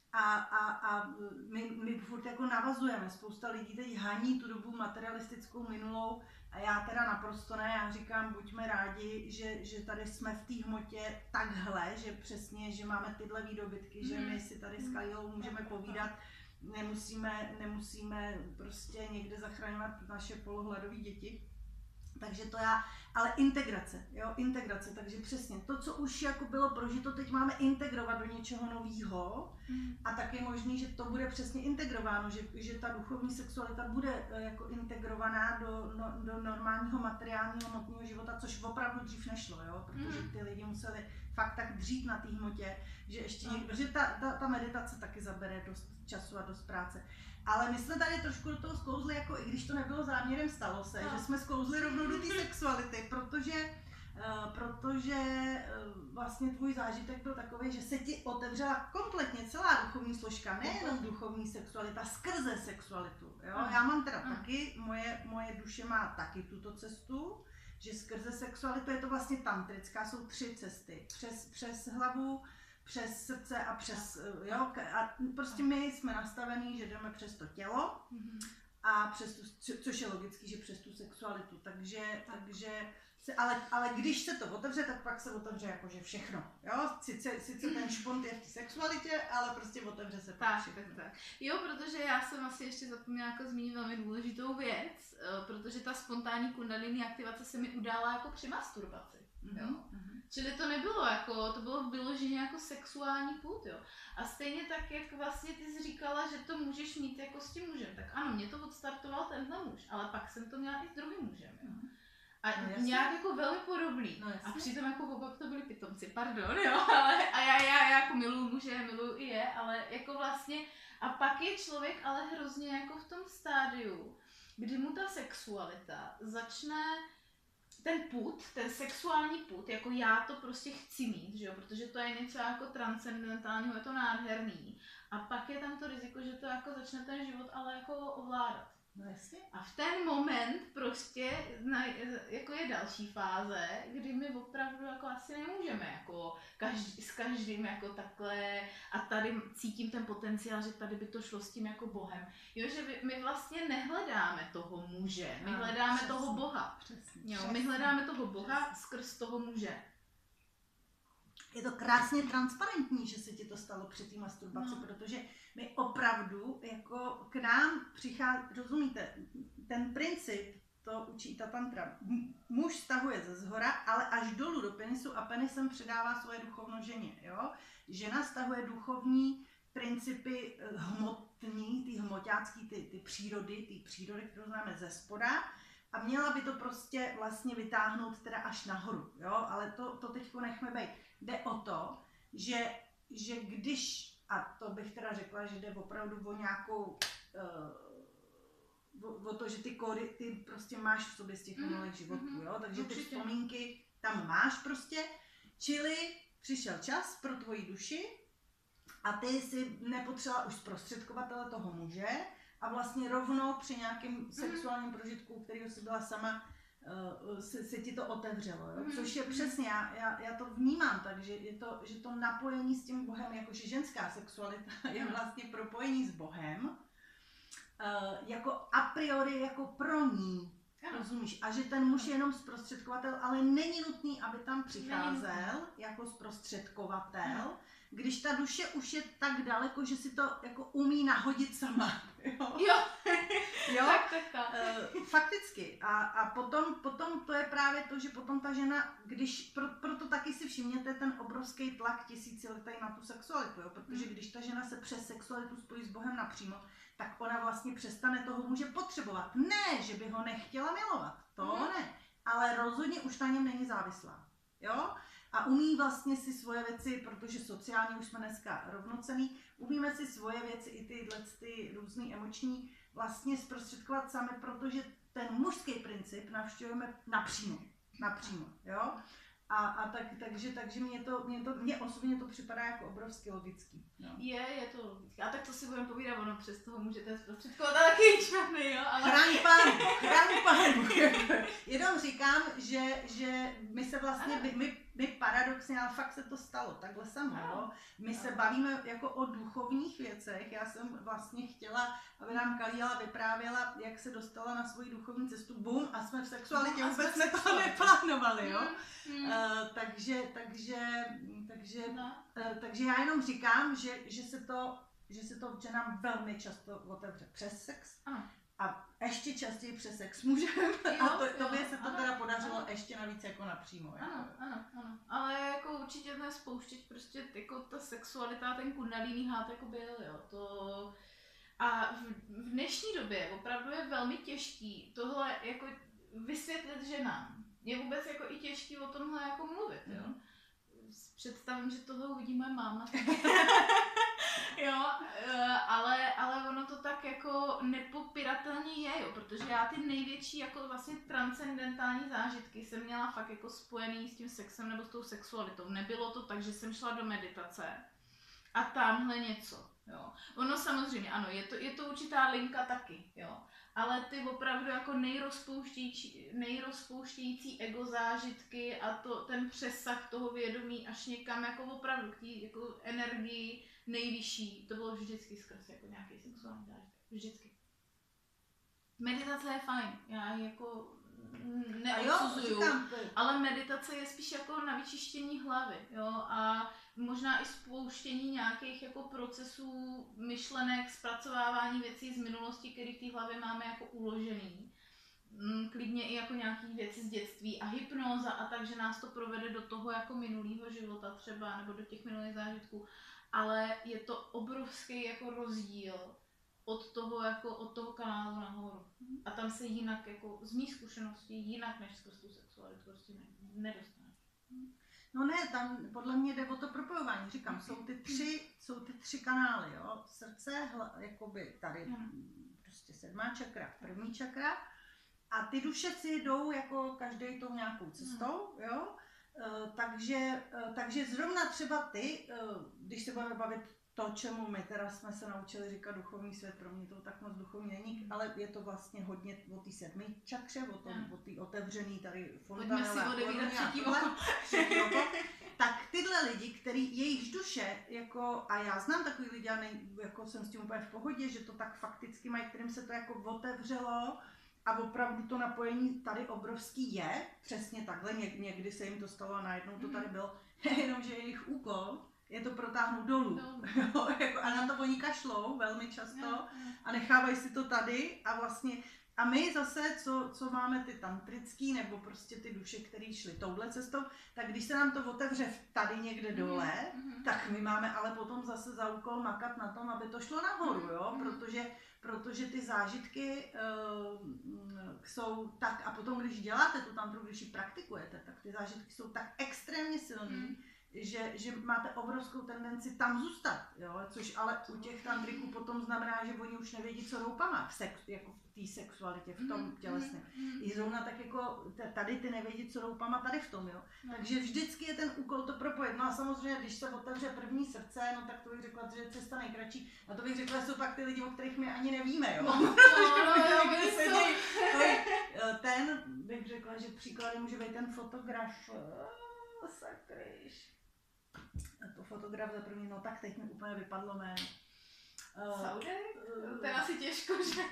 A my furt jako navazujeme, spousta lidí teď haní tu dobu materialistickou minulou a já teda naprosto ne, já říkám, buďme rádi, že tady jsme v té hmotě takhle, že přesně, že máme tyhle výdobytky, že my si tady s Kalilou můžeme povídat, nemusíme prostě někde zachraňovat naše polohladové děti. Takže to ale integrace, takže přesně to, co už jako bylo prožito, teď máme integrovat do něčeho nového a tak je možný, že to bude přesně integrováno, že ta duchovní sexualita bude jako integrovaná do normálního materiálního hmotného života, což opravdu dřív nešlo, jo? Protože ty lidi museli fakt tak dřít na té hmotě, že ještě protože ta meditace taky zabere dost času a dost práce. Ale my jsme tady trošku do toho sklouzli, jako i když to nebylo záměrem, stalo se, že jsme sklouzli rovnou do té sexuality, protože vlastně tvůj zážitek byl takový, že se ti otevřela kompletně celá duchovní složka, nejenom duchovní sexualita, skrze sexualitu. Jo? Já mám teda taky, moje duše má taky tuto cestu, že skrze sexualitu je to vlastně tantrická, jsou 3 cesty. Přes hlavu, přes srdce a přes, jo, a prostě my jsme nastavení, že jdeme přes to tělo a přes tu, což je logický, že přes tu sexualitu, takže ale když se to otevře, tak pak se otevře jakože všechno, jo, sice ten špont je v té sexualitě, ale prostě otevře se pak všechno. Tak. Jo, protože já jsem asi ještě zapomněla jako zmínit velmi důležitou věc, protože ta spontánní kundalini aktivace se mi udála jako při masturbaci, jo. Čili to nebylo jako, to bylo vyloženě jako sexuální půd, jo. A stejně tak, jak vlastně ty jsi říkala, že to můžeš mít jako s tím mužem, tak ano, mě to odstartoval tenhle muž, ale pak jsem to měla i s druhým mužem, jo. A nějak jako velmi podobný. A přitom jako oba to byli pitomci, pardon, jo, ale a já jako miluju muže, miluju i je, ale jako vlastně, a pak je člověk ale hrozně jako v tom stádiu, kdy mu ta sexualita začne ten sexuální pud, jako já to prostě chci mít, že jo, protože to je něco jako transcendentálního, je to nádherný. A pak je tam to riziko, že to jako začne ten život ale jako ovládat. No jasně. A v ten moment prostě jako je další fáze, kdy my opravdu jako asi nemůžeme jako s každým jako takhle a tady cítím ten potenciál, že tady by to šlo s tím jako Bohem. Jo, že my vlastně nehledáme toho muže, my hledáme přesně, toho Boha. Přesně, jo, my hledáme toho Boha skrz toho muže. Je to krásně transparentní, že se ti to stalo při té masturbaci, protože my opravdu jako k nám přichází, rozumíte, ten princip, to učí ta tantra. Muž stahuje ze zhora, ale až dolů do penisu a penisem předává svoje duchovno ženě, jo. Žena stahuje duchovní principy hmotní, ty hmoťácký, ty přírody, kterou známe ze spoda. A měla by to prostě vlastně vytáhnout teda až nahoru, jo, ale to teďko nechme bejt. Jde o to, že když, a to bych teda řekla, že jde opravdu o nějakou, o to, že ty kódy, ty prostě máš v sobě z těch minulých životů, jo, takže ty vzpomínky tam máš prostě, čili přišel čas pro tvoji duši a ty si nepotřebovala už zprostředkovatele toho muže, a vlastně rovnou při nějakém sexuálním prožitku, kterého jsi byla sama, se ti to otevřelo, jo? Což je přesně, já to vnímám tak, že že to napojení s tím Bohem, jakože ženská sexualita je vlastně propojení s Bohem, jako a priori jako pro ní, rozumíš? A že ten muž je jenom zprostředkovatel, ale není nutný, aby tam přicházel jako zprostředkovatel, když ta duše už je tak daleko, že si to jako umí nahodit sama. Jo. Tak. Fakticky. A potom to je právě to, že potom ta žena, když, proto taky si všimněte ten obrovský tlak tisíciletý na tu sexualitu, jo? Protože když ta žena se přes sexualitu spojí s Bohem napřímo, tak ona vlastně přestane toho muže potřebovat. Ne, že by ho nechtěla milovat, to ne, ale rozhodně už na něm není závislá. jo? A umí vlastně si svoje věci, protože sociálně už jsme dneska rovnocenní, umíme si svoje věci i ty různý emoční vlastně zprostředkovat sami, protože ten mužský princip navštěvujeme napřímo, jo? Takže mě osobně to připadá jako obrovsky logický. No. Je to logické. A tak to si budeme povídat, ono přes toho můžete zprostředkovat taky čmeny, jo? Ale... Chraň pán. Jenom říkám, že my se vlastně, my paradoxně, ale fakt se to stalo, takhle samo, jo? My se bavíme jako o duchovních věcech, já jsem vlastně chtěla, aby nám Kalila vyprávěla, jak se dostala na svoji duchovní cestu, bum, a jsme v sexualitě, vůbec jsme to neplánovali, jo? Takže já jenom říkám, že nám velmi často otevře přes sex. A ještě častěji přes sex můžeme. A tobě se to teda podařilo ještě navíc jako napřímo. Ano. Ale jako určitě ten spouštěč, prostě jako ta sexualita, ten kundalini hát jako byl, jo. A v dnešní době opravdu je velmi těžký tohle jako vysvětlit ženám. Je vůbec jako i těžký o tomhle jako mluvit, jo. Představím, že tohle uvidí moje máma. Jo, ale ono to tak jako nepopiratelně je, jo, protože já ty největší jako vlastně transcendentální zážitky jsem měla fakt jako spojený s tím sexem nebo s tou sexualitou. Nebylo to tak, že jsem šla do meditace a tamhle něco, jo. Ono samozřejmě, ano, je to určitá linka taky, jo. Ale ty opravdu jako nejrozpouštějící ego zážitky a ten přesah toho vědomí až někam jako opravdu k té jako energii nejvyšší, to bylo vždycky skrz jako nějaký sexuální zážitek. Vždycky. Meditace je fajn, já ji jako neodsuzuju, ale meditace je spíš jako na vyčištění hlavy, jo, a možná i spouštění nějakých jako procesů, myšlenek, zpracovávání věcí z minulosti, které v té hlavě máme jako uložený. Klidně i jako nějaký věci z dětství a hypnóza a tak, že nás to provede do toho jako minulého života třeba, nebo do těch minulých zážitků. Ale je to obrovský jako rozdíl od toho kanálu nahoru. A tam se jinak jako z mých zkušeností jinak než skrz tu sexualitu prostě nedostaneš. No ne, tam podle mě jde o to propojování. Říkám, jsou ty tři kanály, jo. Srdce, jakoby tady prostě 7. čakra, 1. čakra. A ty duše si jdou jako každý tou nějakou cestou, jo. Takže zrovna třeba ty, když se budeme bavit to, čemu my teda jsme se naučili říkat duchovní svět, pro mě to tak moc duchovní není, ale je to vlastně hodně o té 7. čakře, o té otevřený tady fontanele tak tyhle lidi, jejichž duše, jako, a já znám takový lidi, a jako jsem s tím úplně v pohodě, že to tak fakticky mají, kterým se to jako otevřelo, a opravdu to napojení tady obrovský je, přesně takhle, někdy se jim to stalo a najednou to tady bylo, jenomže jejich úkol je to protáhnout dolů. A na to oni kašlou velmi často a nechávají si to tady a vlastně, a my zase, co máme ty tantrický nebo prostě ty duše, které šly touhle cestou, tak když se nám to otevře tady někde dole, tak my máme ale potom zase za úkol makat na tom, aby to šlo nahoru, jo, protože ty zážitky jsou tak, a potom když děláte tu tantru, když ji praktikujete, tak ty zážitky jsou tak extrémně silný, že máte obrovskou tendenci tam zůstat, jo? Což ale u těch tantriků potom znamená, že oni už nevědí, co roupama jako v té sexualitě, v tom tělesném. I zrovna tak jako tady ty nevědí, co roupama tady v tom, jo. Takže vždycky je ten úkol to propojit. No a samozřejmě, když se otevře první srdce, no tak to bych řekla, že je cesta nejkratší. A to bych řekla, že jsou pak ty lidi, o kterých my ani nevíme, jo. Ten bych řekla, že příklady může být ten fotograf, sakryš. To fotograf za první, no tak teď mi úplně vypadlo jméno. Saudek? To je asi těžko, že?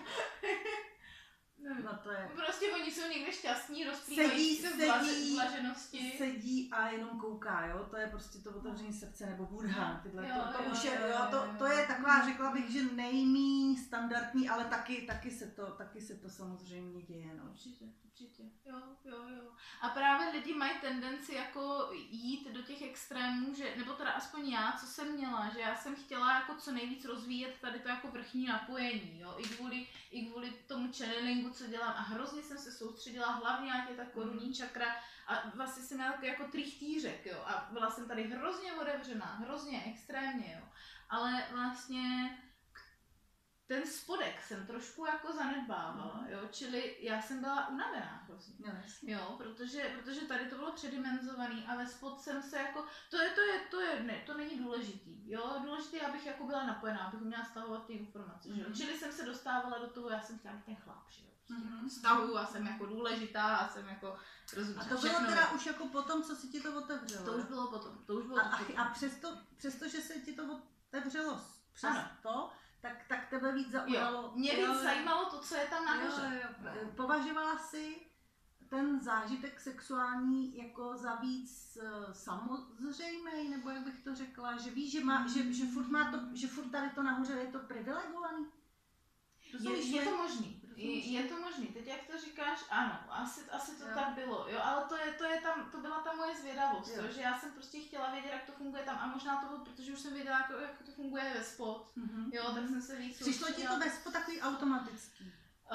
No to je... Prostě oni jsou někde šťastní, rozplývají se v blaženosti. Sedí a jenom kouká, jo? To je prostě to otevření srdce nebo Buddha. To je taková, řekla bych, že nejméně standardní, ale taky se to samozřejmě děje, no. Určitě. Jo. A právě lidi mají tendenci jako jít do těch extrémů, že, nebo teda aspoň já, co jsem měla, že já jsem chtěla jako co nejvíc rozvíjet tady to jako vrchní napojení, jo, i kvůli tomu channelingu vědět, co dělám a hrozně jsem se soustředila, hlavně jak je ta korunní čakra a vlastně jsem měla takový jako trichtýřek, jo, a byla jsem tady hrozně otevřená, hrozně extrémně, jo, ale vlastně ten spodek jsem trošku jako zanedbávala, jo, čili já jsem byla unavená hrozně, jo, protože tady to bylo předimenzovaný, ale spod jsem se jako, to není důležitý, jo, důležitý, abych jako byla napojená, abych měla stahovat ty informace, že jo, čili jsem se dostávala do toho, já jsem chtěla být ten chlap, že jo, prostě stahuju a jsem jako důležitá a jsem jako, rozumíš, a to bylo teda už jako potom, co si ti to otevřelo? To už bylo potom, A přesto, že se ti to otevřelo přesto, tak tebe víc zaujalo. Jo, mě víc zajímalo to, co je tam nahoře. Považovala si ten zážitek sexuální jako za víc samozřejmý, nebo jak bych to řekla, že víš, že furt tady to nahoře je to privilegovaný? Je to možný. Je to možný. Teď jak to říkáš, ano, asi to tak bylo, jo, ale to byla ta moje zvědavost, jo, že já jsem prostě chtěla vědět, jak to funguje tam a možná to bylo, protože už jsem věděla, jak to funguje ve spod, jo, tak jsem se víc přišlo ti to ve spod takový automatický?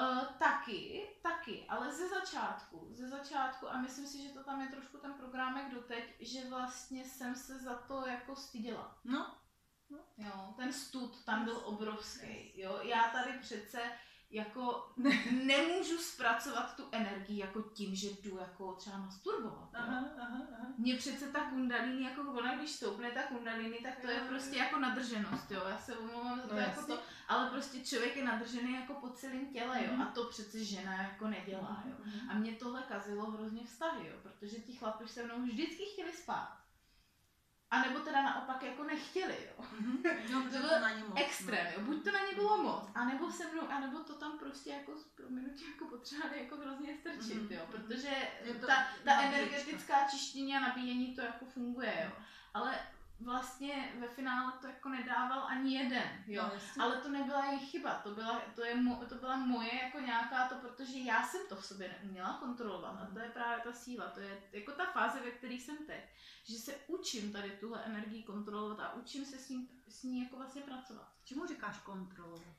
Taky, ale ze začátku a myslím si, že to tam je trošku ten programek doteď, že vlastně jsem se za to jako styděla. No. Jo, ten stud tam byl obrovský, jo, já tady přece jako nemůžu zpracovat tu energii jako tím, že jdu jako třeba masturbovat. Mně přece ta kundalini, jako ona, když stoupne ta kundalini, tak to je prostě jako nadrženost, jo, já se omlouvám za to jako to, ale prostě člověk je nadržený jako po celém těle, jo, a to přece žena jako nedělá, jo. A mě tohle kazilo hrozně vztahy, jo, protože ti chlapi se mnou vždycky chtěli spát. A nebo teda naopak jako nechtěli, jo. No, to bylo na ně moc. Extrém, jo. Buď to na ně bylo moc, anebo se mnou, anebo to tam prostě jako s prominutím jako potřebovali jako hrozně strčit, jo. Protože ta energetická čištění a nabíjení to jako funguje, jo. Ale vlastně ve finále to jako nedával ani jeden, jo. No, ale to nebyla jejich chyba, to byla moje jako nějaká to, protože já jsem to v sobě neuměla kontrolovat a to je právě ta síla, to je jako ta fáze, ve které jsem teď, že se učím tady tuhle energii kontrolovat a učím se s ní jako vlastně pracovat. Čemu říkáš kontrolovat?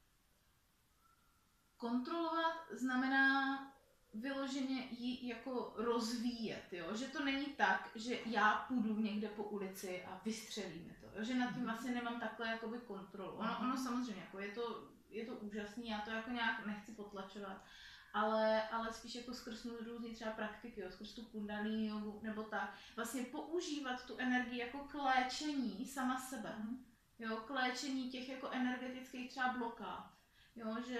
Kontrolovat znamená vyloženě ji jako rozvíjet, jo? Že to není tak, že já půjdu někde po ulici a vystřelí mi to, jo? Že nad tím vlastně nemám takhle jakoby kontrolu. Ono samozřejmě, jako je to úžasný, já to jako nějak nechci potlačovat, ale spíš jako skrz různý třeba praktiky, jo? Skrz tu kundalini jogu nebo tak, vlastně používat tu energii jako k léčení sama sebe, jo? K léčení těch jako energetických třeba blokád, jo? Že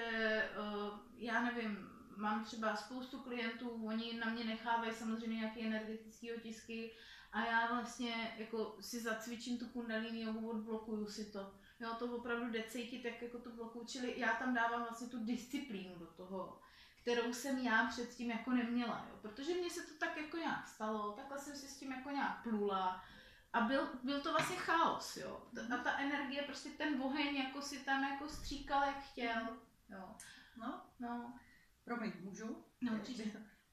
já nevím, mám třeba spoustu klientů, oni na mě nechávají samozřejmě nějaké energetické otisky a já vlastně jako si zacvičím tu kundalini jogu, odblokuju si to. Jo, to opravdu jde cítit, jak jako to blokuju, čili já tam dávám vlastně tu disciplínu do toho, kterou jsem já předtím jako neměla, jo, protože mně se to tak jako nějak stalo, takhle jsem si s tím jako nějak plula a byl to vlastně chaos, jo, a ta energie, prostě ten oheň jako si tam jako stříkal, jak chtěl, jo. No. Promiň, můžu? No, určitě.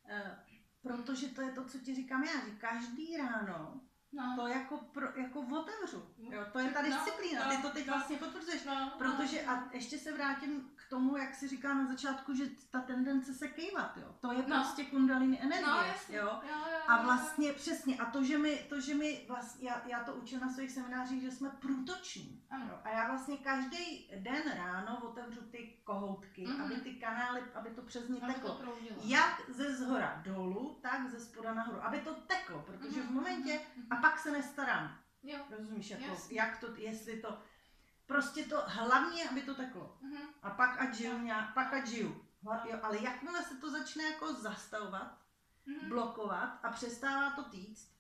Protože to je to, co ti říkám já, že každý ráno to jako otevřu. Jo, to je ta disciplína, ty to teď vlastně potvrzuješ. Protože, a ještě se vrátím k tomu, jak si říká na začátku, že ta tendence se kejvat, jo. To je prostě kundalini energie, jo. A vlastně přesně, a to, že my vlastně, já to učím na svých seminářích, že jsme průtoční. Jo. A já vlastně každý den ráno otevřu ty kohoutky, aby ty kanály, aby to přes ně teklo. Jak ze zhora dolů, tak ze spoda nahoru, aby to teklo, protože v momentě, a pak se nestarám. Jo. Rozumíš, jako, jak to, jestli to, prostě to hlavně, aby to teklo. A pak ať žiju. Jo, ale jakmile se to začne jako zastavovat, blokovat a přestává to týct,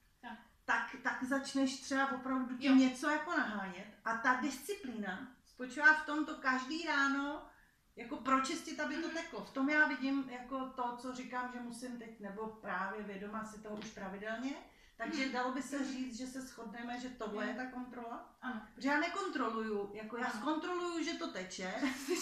tak začneš třeba opravdu tím něco jako nahánět. A ta disciplína spočívá v tom to každý ráno jako pročistit, aby to teklo. V tom já vidím jako to, co říkám, že musím teď, nebo právě vědoma si toho už pravidelně. Takže dalo by se říct, že se shodneme, že tohle je ta kontrola. Ano. Protože já nekontroluju, jako já zkontroluju, že to teče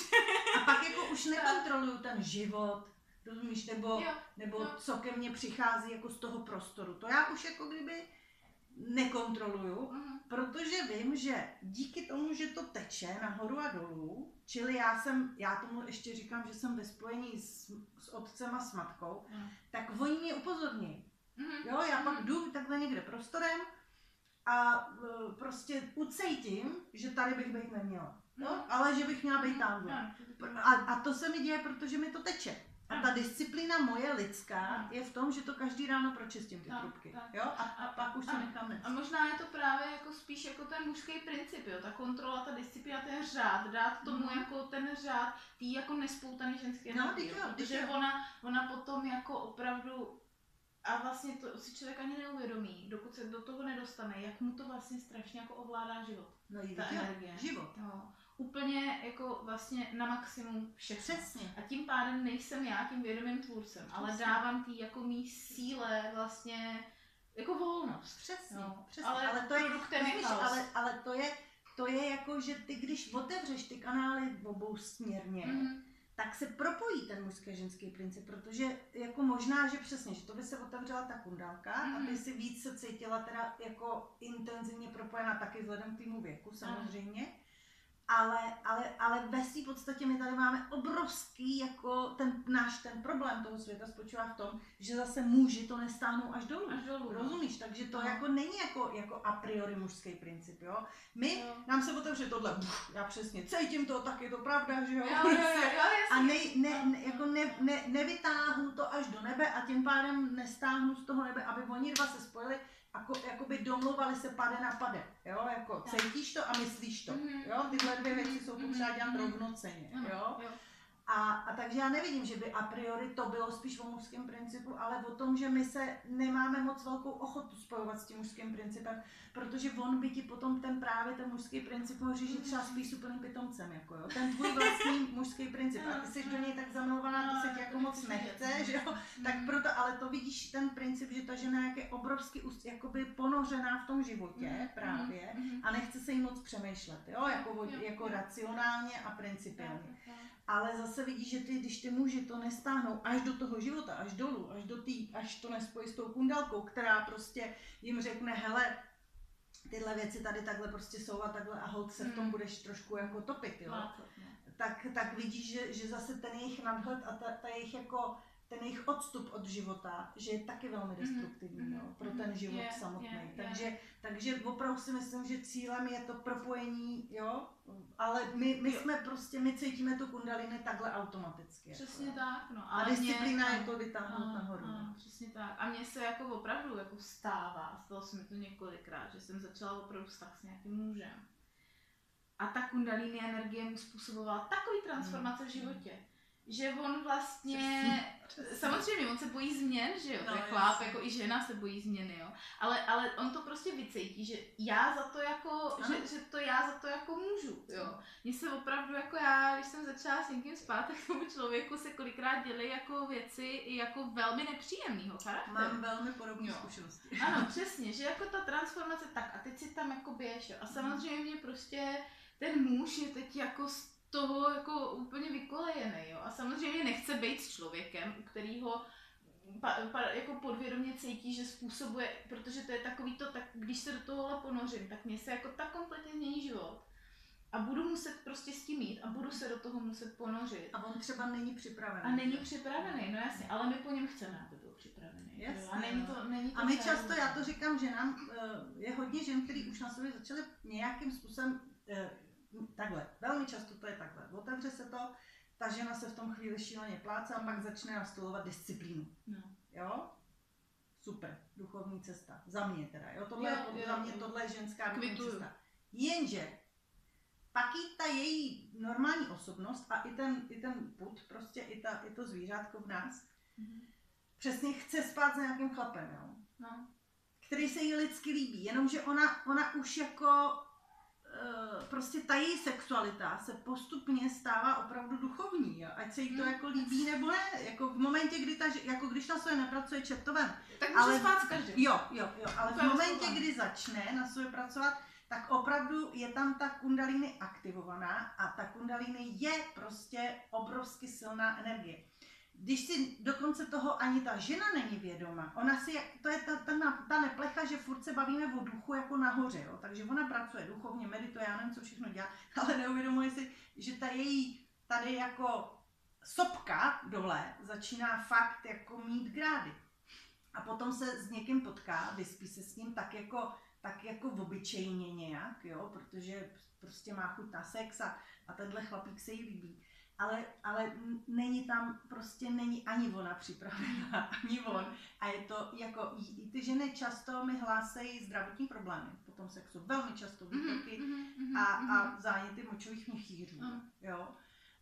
a pak jako už nekontroluju ten život, rozumíš, nebo co ke mně přichází jako z toho prostoru. To já už jako kdyby nekontroluju, protože vím, že díky tomu, že to teče nahoru a dolů, čili já tomu ještě říkám, že jsem ve spojení s otcem a s matkou, tak oni mě upozorní. Jo, já pak jdu takhle někde prostorem a prostě ucejtím, že tady bych být neměla. Jo? Ale že bych měla být tamhle. A to se mi děje, protože mi to teče. A ta disciplína moje lidská je v tom, že to každý ráno pročistím ty trubky. Jo? A pak už se nechám nést. A možná je to právě jako spíš jako ten mužský princip, jo? Ta kontrola, ta disciplína, ten řád, dát tomu jako ten řád, tý jako nespoutaný ženský energie. Protože ona potom jako opravdu, a vlastně to si člověk ani neuvědomí, dokud se do toho nedostane, jak mu to vlastně strašně jako ovládá život. No ta energie. Život. Jo. Úplně jako vlastně na maximum všechno. Přesně. A tím pádem nejsem já tím vědomým tvůrcem, ale dávám tý jako mý síle vlastně jako volnost. Přesně, no. Přesně. Ale to je produktem je chaos. Ale to je jako, že ty když otevřeš ty kanály obousměrně, tak se propojí ten mužský a ženský princip, protože jako možná, že přesně, že to by se otevřela ta kundálka, aby si víc se cítila teda jako intenzivně propojená taky vzhledem k týmu věku samozřejmě, ale ve své podstatě my tady máme obrovský jako ten problém toho světa spočívá v tom, že zase muži to nestáhnou až dolů. Rozumíš? Takže to jako není jako a priori mužský princip, jo? Nám se otevře tohle, já přesně cítím to, tak je to pravda, že jo? A nevytáhnu to až do nebe a tím pádem nestáhnu z toho nebe, aby oni dva se spojili, jakoby domluvali se pade na pade, jo, jako cítíš to a myslíš to, jo, tyhle dvě věci jsou potřeba dělat rovnocenně, jo. A takže já nevidím, že by a priori to bylo spíš o mužském principu, ale o tom, že my se nemáme moc velkou ochotu spojovat s tím mužským principem, protože on by ti potom ten mužský princip mohl říct, že třeba spíš s úplným pitomcem, jako jo, ten tvůj vlastní mužský princip a ty jsi do něj tak zamilovaná, to se ti jako moc nechce, že jo, tak proto, ale to vidíš ten princip, že ta žena je obrovsky jakoby ponořená v tom životě právě a nechce se jí moc přemýšlet, jo, jako racionálně a principiálně. Ale zase vidíš, že když ty muži to nestáhnou až do toho života, až dolů, až to nespojí s tou kundalkou, která prostě jim řekne, hele, tyhle věci tady takhle prostě jsou a takhle a holt se v tom budeš trošku jako topit, jo. Tak vidíš, že zase ten jejich nadhled a ten jejich odstup od života, že je taky velmi destruktivní, jo, pro ten život samotný. Takže opravdu si myslím, že cílem je to propojení, jo, ale my cítíme tu kundalini takhle automaticky. Přesně jako, tak, no. A disciplína je to vytáhnout nahoru. Přesně tak. A mně se jako opravdu jako stalo se mi to několikrát, že jsem začala opravdu vztah s nějakým mužem. A ta kundalini energie mu způsobovala takový transformace v životě. Že on vlastně, samozřejmě on se bojí změn, že jo, to je chlap, jako i žena se bojí změny, jo, ale on to prostě vycítí, že já za to jako, že já za to jako můžu, jo. Mně se opravdu jako když jsem začala s někým spát, tak tomu člověku se kolikrát děly jako věci jako velmi nepříjemného charakteru. Mám velmi podobné zkušenosti. Ano, přesně, že jako ta transformace tak a teď si tam jako běž, jo, a samozřejmě prostě ten muž je teď jako toho jako úplně vykolejený, jo. A samozřejmě nechce být s člověkem, u kterého jako podvědomě cítí, že způsobuje, protože to je takový to, tak když se do tohohle ponořím, tak mě se jako tak kompletně změní život. A budu muset prostě s tím jít a budu se do toho muset ponořit. A on třeba není připravený. A není připravený, no jasně, ale my po něm chceme, aby byl připravený. Jasně, a není to a my často, já to říkám, že nám je hodně žen, který už na sobě začaly nějakým způsobem takhle, velmi často to je takhle. Otevře se to, ta žena se v tom chvíli šíleně pláce a pak začne nastolovat disciplínu. No. Jo? Super, duchovní cesta. Za mě teda, jo? Tohle je ženská duchovní cesta. Jenže pak i ta její normální osobnost a i ten pud, prostě i to zvířátko v nás, přesně chce spát s nějakým chlapem, jo? No. Který se jí lidsky líbí, jenomže ona už jako prostě ta její sexualita se postupně stává opravdu duchovní, jo? Ať se jí to jako líbí nebo ne, jako v momentě, kdy jako když na sobě nepracuje čertovem. Tak může spát s každým. Jo, ale v momentě, kdy začne na sobě pracovat, tak opravdu je tam ta kundalini aktivovaná a ta kundalini je prostě obrovsky silná energie. když si dokonce toho ani ta žena není vědoma, ona si, to je ta neplecha, že furt se bavíme o duchu jako nahoře, jo? Takže ona pracuje duchovně, medituje, já nevím, co všechno dělá, ale neuvědomuje si, že ta její tady jako sopka dole začíná fakt jako mít grády. A potom se s někým potká, vyspí se s ním tak jako obyčejně nějak, jo? Protože prostě má chuť na sex a tenhle chlapík se jí líbí. Ale není tam, prostě není ani ona připravená, ani on. A je to jako, i ty ženy často mi hlásejí zdravotní problémy po tom sexu. Velmi často výtoky a záněty močových měchýřů, jo.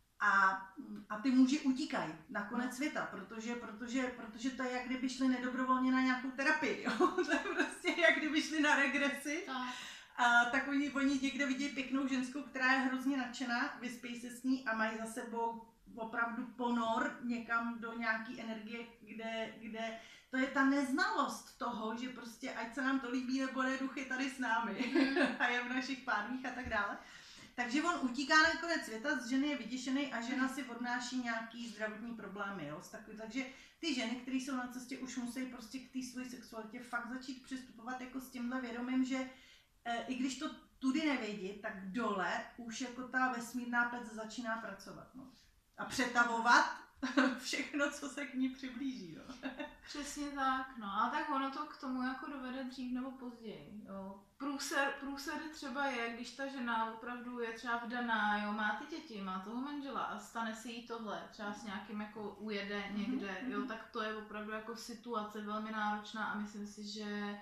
A ty muži utíkají na konec světa, protože to je, jak kdyby šli nedobrovolně na nějakou terapii, jo. To je prostě, jak kdyby šli na regresi. Tak oni někde vidí pěknou ženskou, která je hrozně nadšená, vyspějí se s ní a mají za sebou opravdu ponor někam do nějaký energie, kde to je ta neznalost toho, že prostě ať se nám to líbí nebo ne, duch je tady s námi a je v našich pánvích a tak dále. Takže on utíká na konec světa, z ženy je vyděšený a žena si odnáší nějaký zdravotní problémy. Jo? Takže ty ženy, které jsou na cestě, už musí prostě k té své sexualitě fakt začít přistupovat jako s tímhle vědomím, že i když to tudy nevědí, tak dole už jako ta vesmírná pec začíná pracovat. No. A přetavovat všechno, co se k ní přiblíží. Jo. Přesně tak, no a tak ono to k tomu jako dovede dřív nebo později. Jo. Průser třeba je, když ta žena opravdu je třeba vdaná, jo, má ty děti, má toho manžela a stane si jí tohle, třeba s nějakým jako ujede někde, jo, tak to je opravdu jako situace velmi náročná a myslím si, že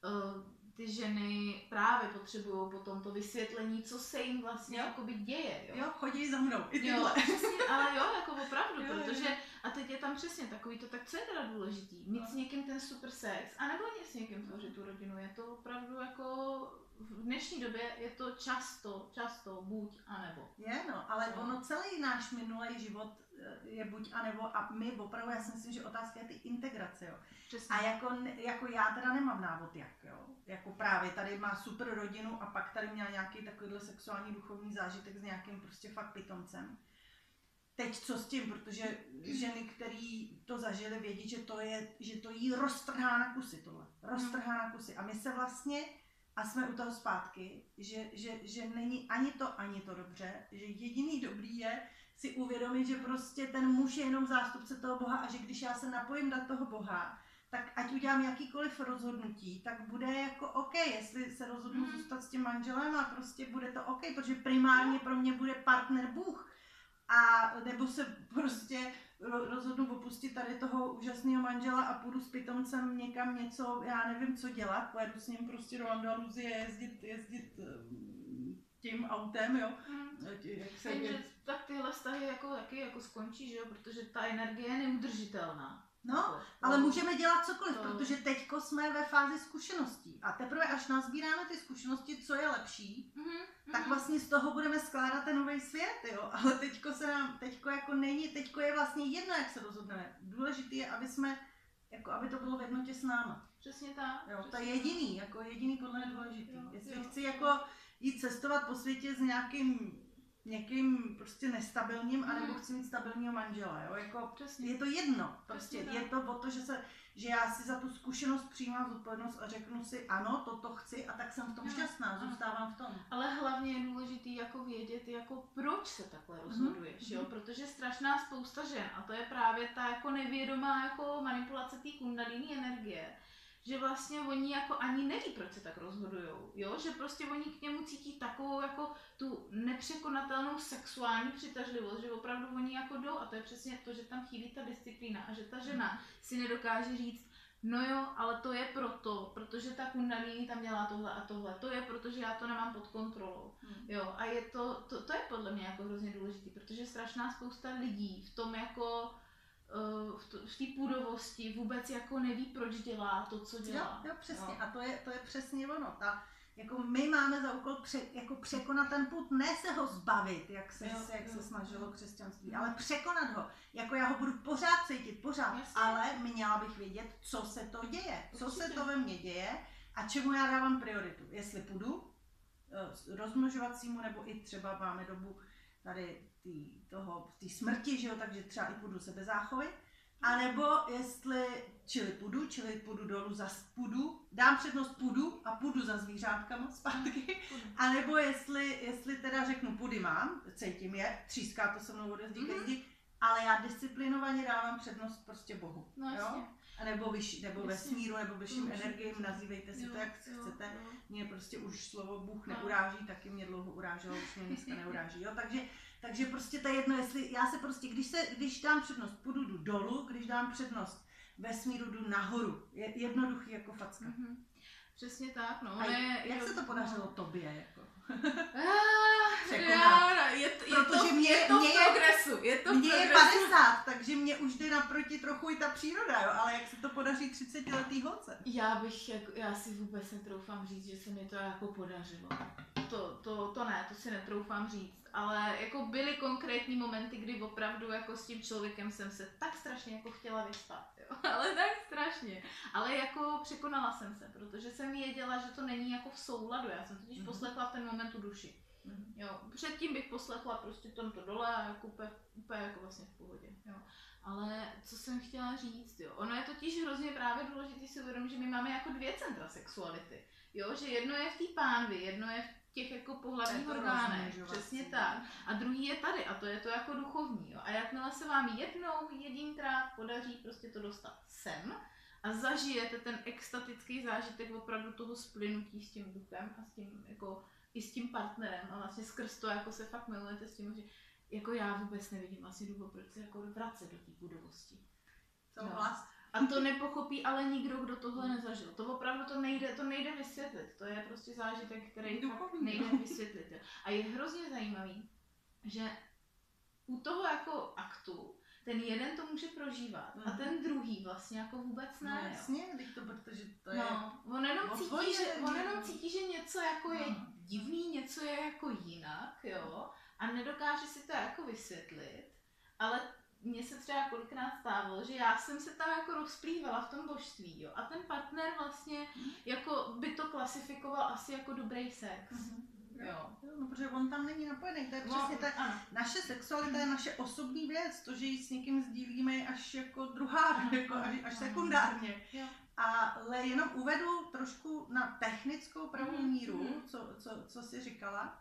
ty ženy právě potřebují potom to vysvětlení, co se jim vlastně jakoby děje. Jo, chodí za mnou. I jo, přesně, ale jo, jako opravdu, protože a teď je tam přesně takový to, tak co je teda důležitý? Mít s někým ten super sex, anebo s někým tvořit tu rodinu. Je to opravdu jako v dnešní době je to často buď a nebo. Je, no, ale ono celý náš minulý život je buď a nebo a my opravdu, já si myslím, že otázka je ty integrace, jo. Přesně. A jako já teda nemám návod jak, jo. Jako právě tady má super rodinu a pak tady měla nějaký takovýhle sexuální duchovní zážitek s nějakým prostě fakt pitomcem. Teď co s tím, protože ženy, které to zažily, vědí, že to jí roztrhá na kusy tohle. Roztrhá na kusy. A my se vlastně, a jsme u toho zpátky, že není ani to dobře, že jediný dobrý je si uvědomit, že prostě ten muž je jenom zástupce toho Boha a že když já se napojím na toho Boha, tak ať udělám jakýkoliv rozhodnutí, tak bude jako OK, jestli se rozhodnu zůstat s tím manželem a prostě bude to OK, protože primárně pro mě bude partner Bůh. A nebo se prostě rozhodnu opustit tady toho úžasného manžela a půjdu s pitomcem někam něco, já nevím co dělat, pojedu s ním prostě do Andaluzie jezdit tím autem, jo. Tak tyhle vztahy jako skončí, že jo, protože ta energie je neudržitelná. No, ale můžeme dělat cokoliv, protože teďko jsme ve fázi zkušeností a teprve až nazbíráme ty zkušenosti, co je lepší, tak vlastně z toho budeme skládat ten nový svět, jo, ale teďko je vlastně jedno, jak se rozhodneme. Důležité je, aby to bylo v jednotě s náma. Přesně tak. Jo, to je jediný podle mě důležitý. Jestli chci jít cestovat po světě s někým prostě nestabilním, anebo chci mít stabilního manžela, jo, jako je to jedno, prostě je to o to, že já si za tu zkušenost přijímám zodpovědnost a řeknu si ano, toto chci a tak jsem v tom šťastná, zůstávám v tom. Ale hlavně je důležitý jako vědět, jako proč se takhle rozhoduješ, jo, protože strašná spousta žen a to je právě ta jako nevědomá jako manipulace té kundalini energie, že vlastně oni jako ani neví, proč se tak rozhodujou, jo, že prostě oni k němu cítí takovou jako tu nepřekonatelnou sexuální přitažlivost, že opravdu oni jako jdou a to je přesně to, že tam chybí ta disciplína a že ta žena si nedokáže říct, no jo, ale to je protože ta kundalini tam dělá tohle a tohle, to je proto, že já to nemám pod kontrolou, jo, a je to je podle mě jako hrozně důležitý, protože strašná spousta lidí v tom jako v té půdovosti vůbec jako neví, proč dělá to, co dělá. Jo, přesně. Jo. A to je přesně ono. Jako my máme za úkol překonat ten pud, ne se ho zbavit, jak se snažilo křesťanství, ale překonat ho. Jako já ho budu pořád cítit, ale měla bych vědět, co se to děje, co se to ve mně děje a čemu já dávám prioritu. Jestli půjdu rozmnožovacímu, nebo i třeba máme dobu tady té smrti, že jo, takže třeba i půjdu sebezáchovy, anebo jestli, čili půjdu dolů, zas půjdu, dám přednost půjdu a půjdu za zvířátkama zpátky, anebo jestli teda řeknu půdy mám, cítím je, tříská to se mnou ode zdi ke zdi, ale já disciplinovaně dávám přednost prostě Bohu, no, jo? A nebo vesmíru, nebo vyšším energiím, nazývejte si to, jak chcete. Mě prostě už slovo Bůh neuráží, taky mě dlouho uráželo, už mě dneska neuráží, jo? Takže prostě to je jedno, jestli já se prostě, když dám přednost půdu, jdu dolů, když dám přednost vesmíru, jdu nahoru. Je jednoduchý jako facka. Přesně tak, no. Jak se to podařilo tobě, jako? Protože mě je to v progresu. Mně je 50, takže mě už jde naproti trochu i ta příroda, jo, ale jak se to podaří 30letý holce? Já si vůbec netroufám říct, že se mi to jako podařilo. To ne, to si netroufám říct, ale jako byly konkrétní momenty, kdy opravdu jako s tím člověkem jsem se tak strašně jako chtěla vyspat, jo, ale tak strašně, ale jako překonala jsem se, protože jsem věděla, že to není jako v souladu, já jsem totiž poslechla v ten moment tu duši, jo, předtím bych poslechla prostě tomto dole a jako úplně jako vlastně v pohodě, jo. Ale co jsem chtěla říct, jo, ono je totiž hrozně právě důležité si uvědomit, že my máme jako 2 centra sexuality, jo, že jedno je v té pánvi, jedno je v těch jako pohlavních orgánech, přesně tak, a druhý je tady a to je to jako duchovní, jo, a jakmile se vám jedinkrát podaří prostě to dostat sem a zažijete ten extatický zážitek opravdu toho splynutí s tím duchem a s tím jako i s tím partnerem a vlastně skrz to jako se fakt milujete s tím, že jako já vůbec nevidím vlastně důvod, proč se jako vracet do té budovosti. A to nepochopí ale nikdo, kdo tohle nezažil. To opravdu to nejde vysvětlit. To je prostě zážitek, který fakt nejde vysvětlit. Jo. A je hrozně zajímavý, že u toho jako aktu ten jeden to může prožívat a ten druhý vlastně jako vůbec ne. No, jasně, protože to je... No, on jenom cítí, že něco jako je divný, něco je jako jinak, jo, a nedokáže si to jako vysvětlit, ale mně se třeba kolikrát stávalo, že já jsem se tam jako rozplývala v tom božství, jo, a ten partner vlastně jako by to klasifikoval asi jako dobrý sex. Jo. No, protože on tam není napojený, to je přesně naše sexualita je naše osobní věc, to, že ji s někým sdílíme je až jako druhá, jako až sekundárně. Jo. Ale jenom uvedu trošku na technickou pravou míru, co jsi říkala,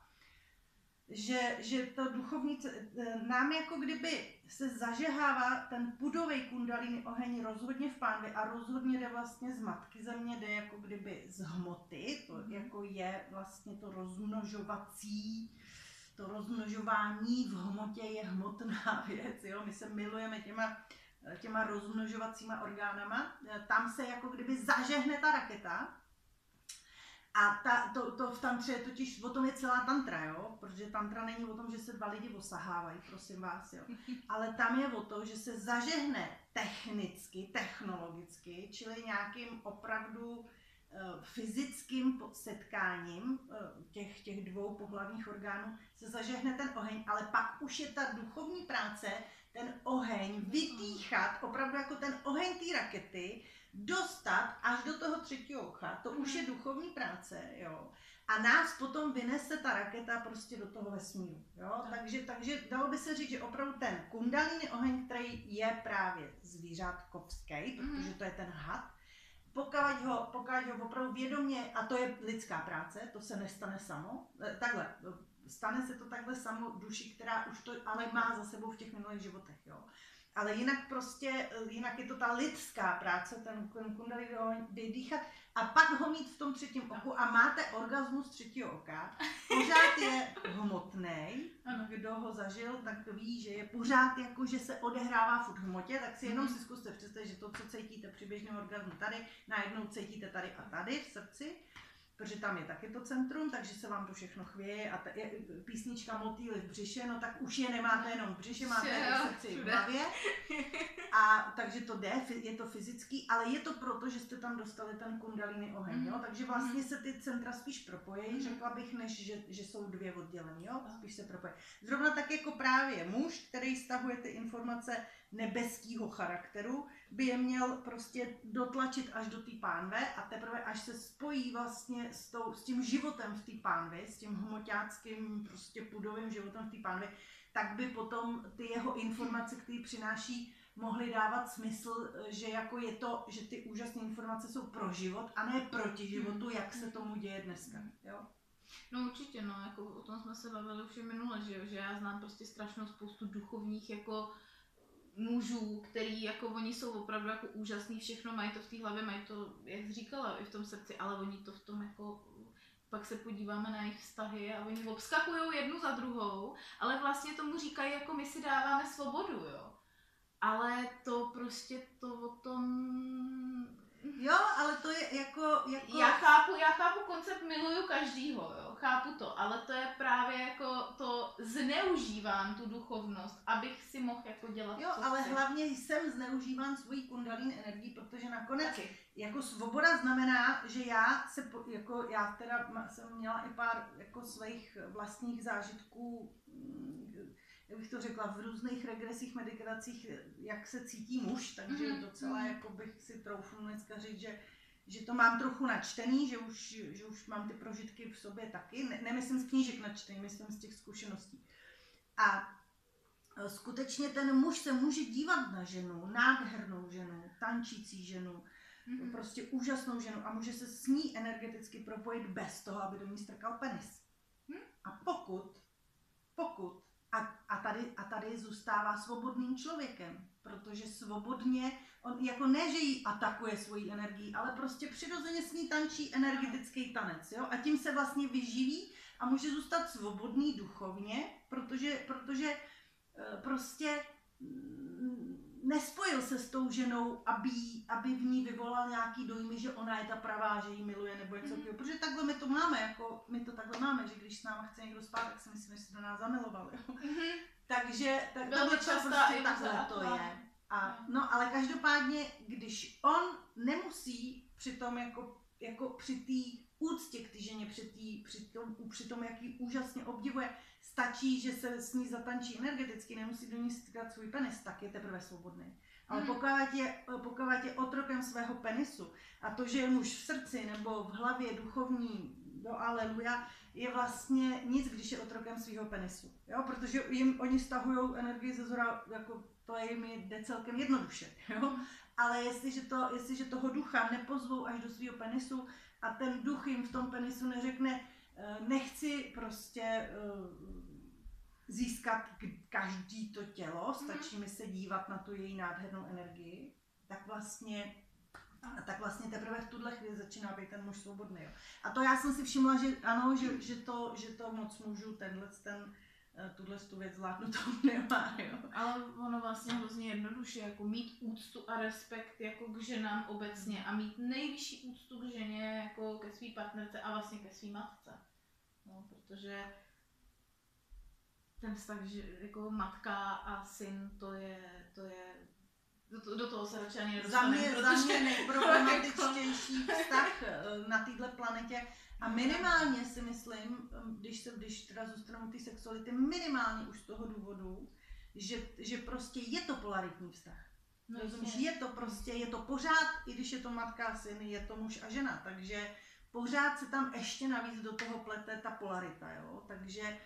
že to duchovní, nám jako kdyby se zažehává ten pudovej kundalini oheň rozhodně v pánvi a rozhodně jde vlastně z matky země, jde jako kdyby z hmoty, to jako je vlastně to rozmnožování v hmotě je hmotná věc, jo, my se milujeme těma rozmnožovacíma orgánama, tam se jako kdyby zažehne ta raketa. A to v tantře je totiž, o tom je celá tantra, jo? Protože tantra není o tom, že se 2 lidi osahávají, prosím vás, jo? Ale tam je o to, že se zažehne technicky, technologicky, čili nějakým opravdu fyzickým setkáním těch 2 pohlavních orgánů se zažehne ten oheň, ale pak už je ta duchovní práce, ten oheň vypíchat, opravdu jako ten oheň té rakety, dostat až do toho 3. oka, to už je duchovní práce, jo. A nás potom vynese ta raketa prostě do toho vesmíru, jo. Takže dalo by se říct, že opravdu ten kundalini oheň, který je právě zvířátkovský, protože to je ten had, pokud ho opravdu vědomě, a to je lidská práce, to se nestane samo, takhle, stane se to takhle samo duši, která už to ale má za sebou v těch minulých životech, jo. Ale jinak je to ta lidská práce, ten kundalini vydýchat a pak ho mít v tom 3. oku a máte orgasmus 3. oka. Pořád je hmotnej, kdo ho zažil, tak ví, že je pořád jako, že se odehrává furt v hmotě, tak si jenom si zkuste představit, že to, co cítíte při běžném orgasmu tady, najednou cítíte tady a tady v srdci. Protože tam je taky to centrum, takže se vám to všechno chvěje a písnička Motýly v břiše, no tak už je nemáte jenom v břiše, máte je v srdci v hlavě. A takže to jde, je to fyzický, ale je to proto, že jste tam dostali ten kundalini oheň, jo? Takže vlastně se ty centra spíš propojí, řekla bych, než že jsou 2 oddělený, jo? Spíš se propojí. Zrovna tak jako právě muž, který stahuje ty informace nebeského charakteru, by je měl prostě dotlačit až do té pánve a teprve až se spojí vlastně s tím životem v té pánvi, s tím hmoťáckým prostě pudovým životem v té pánvi, tak by potom ty jeho informace, které přináší, mohly dávat smysl, že jako je to, že ty úžasné informace jsou pro život a ne proti životu, jak se tomu děje dneska, jo? No určitě, no, jako o tom jsme se bavili už i minule, že já znám prostě strašnou spoustu duchovních jako mužů, který jako oni jsou opravdu jako úžasný, všechno mají to v té hlavě, mají to, jak jsi říkala, i v tom srdci, ale oni to v tom jako, pak se podíváme na jejich vztahy a oni obskakujou jednu za druhou, ale vlastně tomu říkají, jako my si dáváme svobodu, jo. Ale to prostě to o tom... Jo, ale to je jako... Já chápu koncept miluju každýho, jo, chápu to, ale to je právě jako to zneužívám tu duchovnost, abych si mohl jako dělat jo, ale chci. Hlavně jsem zneužíván svojí kundalini energií, protože nakonec jako svoboda znamená, že já jsem měla i pár jako svých vlastních zážitků, jak bych to řekla, v různých regresích, meditacích, jak se cítí muž, takže docela jako bych si troufnu dneska říct, že to mám trochu načtený, že už mám ty prožitky v sobě taky, nemyslím z knížek načtený, myslím z těch zkušeností. A skutečně ten muž se může dívat na ženu, nádhernou ženu, tančící ženu, prostě úžasnou ženu a může se s ní energeticky propojit bez toho, aby do ní strkal penis. A pokud a tady zůstává svobodným člověkem, protože svobodně, on jako ne, že jí atakuje svojí energií, ale prostě přirozeně s ní tančí energetický tanec, jo? A tím se vlastně vyživí a může zůstat svobodný duchovně, protože prostě nespojil se s tou ženou, aby v ní vyvolal nějaký dojmy, že ona je ta pravá, že jí miluje nebo něco takového. Protože takhle my to máme, jako my to takhle máme, že když s náma chce někdo spát, tak si myslím, že se do nás zamiloval. Jo? Takže velmi často prostě takhle to je. No ale každopádně, když on nemusí přitom jako při té úctě k té ženě, při tom, jak ji úžasně obdivuje, stačí, že se s ní zatančí energeticky, nemusí do ní stříkat svůj penis, tak je teprve svobodný. Ale pokud je otrokem svého penisu a to, že je muž v srdci nebo v hlavě duchovní do aleluja, je vlastně nic, když je otrokem svého penisu. Jo? Protože oni stahují energii ze zhora, jako to jim jde celkem jednoduše. Jo? Ale jestliže toho ducha nepozvou až do svého penisu a ten duch jim v tom penisu neřekne, nechci prostě získat každý to tělo, stačí mi se dívat na tu její nádhernou energii, tak vlastně teprve v tuhle chvíli začíná být ten muž svobodný. Jo. A to já jsem si všimla, že ano, že to moc mužů tuhle věc zvládnutou nemá. Jo. Ale ono vlastně hrozně jednoduše, jako mít úctu a respekt jako k ženám obecně a mít nejvyšší úctu k ženě jako ke své partnerce a vlastně ke své matce. No, protože ten vztah, že jako matka a syn, to je do toho se radši ani nedostaneme. Za mě nejproblematičtější vztah na této planetě a minimálně si myslím, když teda zůstanu té sexuality, minimálně už z toho důvodu, že prostě je to polaritní vztah. No, rozumíš, je to pořád, i když je to matka a syn, je to muž a žena, takže pořád se tam ještě navíc do toho plete ta polarita, jo, takže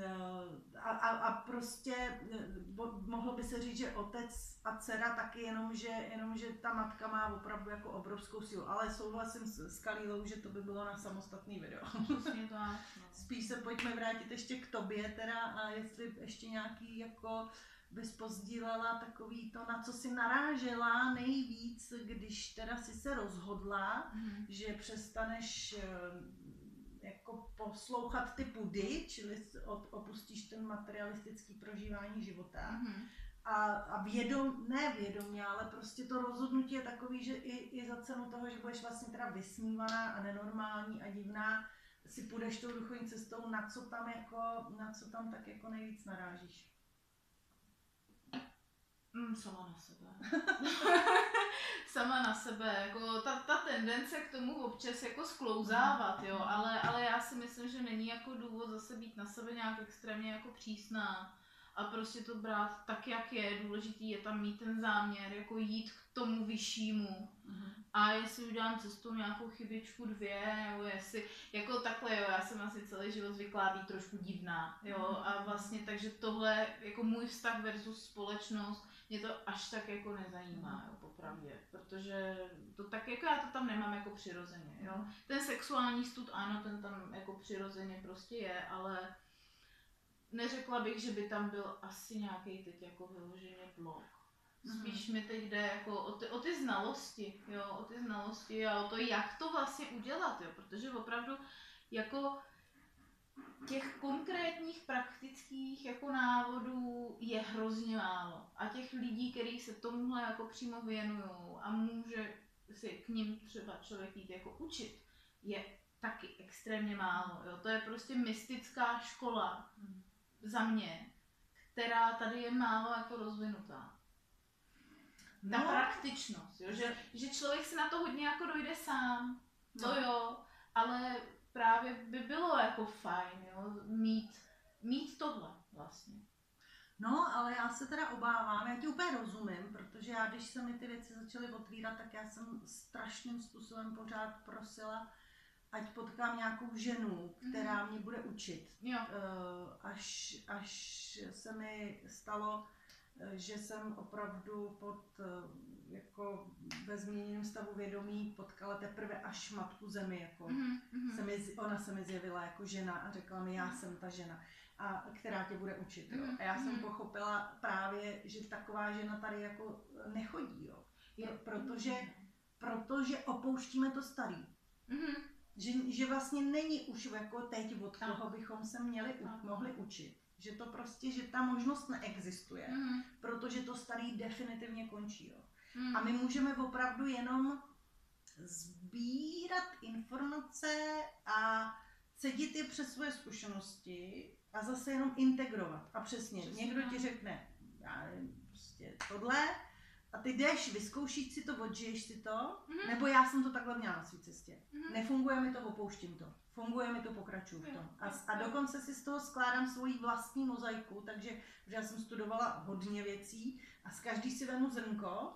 a prostě mohlo by se říct, že otec a dcera taky jenomže ta matka má opravdu jako obrovskou sílu, ale souhlasím s Kalilou, že to by bylo na samostatný video. Spíš se pojďme vrátit ještě k tobě teda a jestli ještě nějaký jako bys pozdílela takový to, na co si narážela nejvíc, když teda si se rozhodla, že přestaneš jako poslouchat ty pudy, čili opustíš ten materialistický prožívání života. A vědomě, ale prostě to rozhodnutí je takový, že i za cenu toho, že budeš vlastně teda vysmívaná a nenormální a divná, si půjdeš tou duchovní cestou, na co tam tak jako nejvíc narážíš. Sama na sebe. Sama na sebe, jako ta tendence k tomu občas jako sklouzávat, jo, ale já si myslím, že není jako důvod zase být na sebe nějak extrémně jako přísná a prostě to brát tak, jak je. Důležitý je tam mít ten záměr, jako jít k tomu vyššímu. A jestli udělám cestou nějakou chybičku 2, nebo jestli, jako takhle, jo, já jsem asi celý život zvyklá být trošku divná, jo, a vlastně takže tohle, jako můj vztah versus společnost, mě to až tak jako nezajímá, jo, popravdě, protože to tak, jako já to tam nemám jako přirozeně, jo. Ten sexuální stud, ano, ten tam jako přirozeně prostě je, ale neřekla bych, že by tam byl asi nějaký teď jako vyloženě blok. Spíš mi teď jde jako o ty znalosti, jo, o ty znalosti a o to, jak to vlastně udělat, jo, protože opravdu jako těch konkrétních praktických jako návodů je hrozně málo a těch lidí, kteří se tomuhle jako přímo věnujou a může si k ním třeba člověk jít jako učit, je taky extrémně málo, jo, to je prostě mystická škola za mě, která tady je málo jako rozvinutá. Ta praktičnost, jo? Že člověk si na to hodně jako dojde sám, to jo, ale právě by bylo jako fajn, jo? Mít tohle vlastně. No, ale já se teda obávám, já ti úplně rozumím, protože já, když se mi ty věci začaly otvírat, tak já jsem strašným způsobem pořád prosila, ať potkám nějakou ženu, která mě bude učit. Jo. Až se mi stalo, že jsem opravdu pod jako ve změněném stavu vědomí potkala teprve až Matku Zemi, jako ona se mi zjevila jako žena a řekla mi, já jsem ta žena, a která tě bude učit, jo. A já jsem pochopila právě, že taková žena tady jako nechodí, jo. Protože opouštíme to starý. Že vlastně není už jako teď, od koho bychom se mohli učit. Že to prostě, že ta možnost neexistuje, protože to starý definitivně končí, jo. A my můžeme opravdu jenom sbírat informace a cedit je přes svoje zkušenosti a zase jenom integrovat. A přesně. Někdo ti řekne, já nevím, prostě tohle, a ty jdeš vyzkoušet si to, odžiješ si to, nebo já jsem to takhle měla na své cestě. Nefunguje mi to, opouštím to. Funguje mi to, pokračuju v tom. A dokonce si z toho skládám svoji vlastní mozaiku, takže já jsem studovala hodně věcí a z každý si vemu zrnko,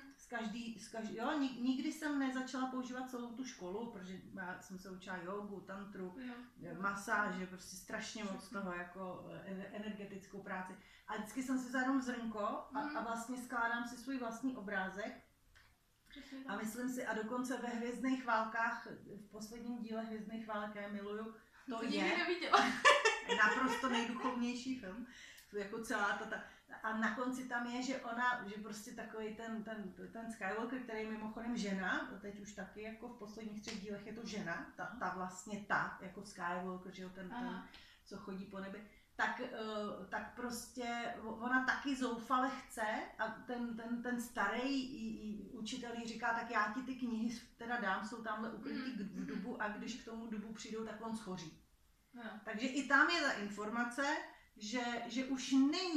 nikdy jsem nezačala používat celou tu školu, protože já jsem se učila jogu, tantru, masáže, prostě strašně moc toho jako energetickou práci. A vždycky jsem si vzala jenom zrnko a vlastně skládám si svůj vlastní obrázek. A myslím si, a dokonce ve Hvězdných válkách, v posledním díle Hvězdných válek, já miluju, to je naprosto nejduchovnější film, jako celá ta. A na konci tam je, že prostě takový ten Skywalker, který je mimochodem žena, teď už taky jako v posledních 3 dílech je to žena, ta jako Skywalker, že jo, ten co chodí po nebi, tak prostě ona taky zoufale chce a ten starý učitel jí říká, tak já ti ty knihy teda dám, jsou tamhle ukrytý v dubu a když k tomu dubu přijdou, tak on schoří. Takže i tam je ta informace, že už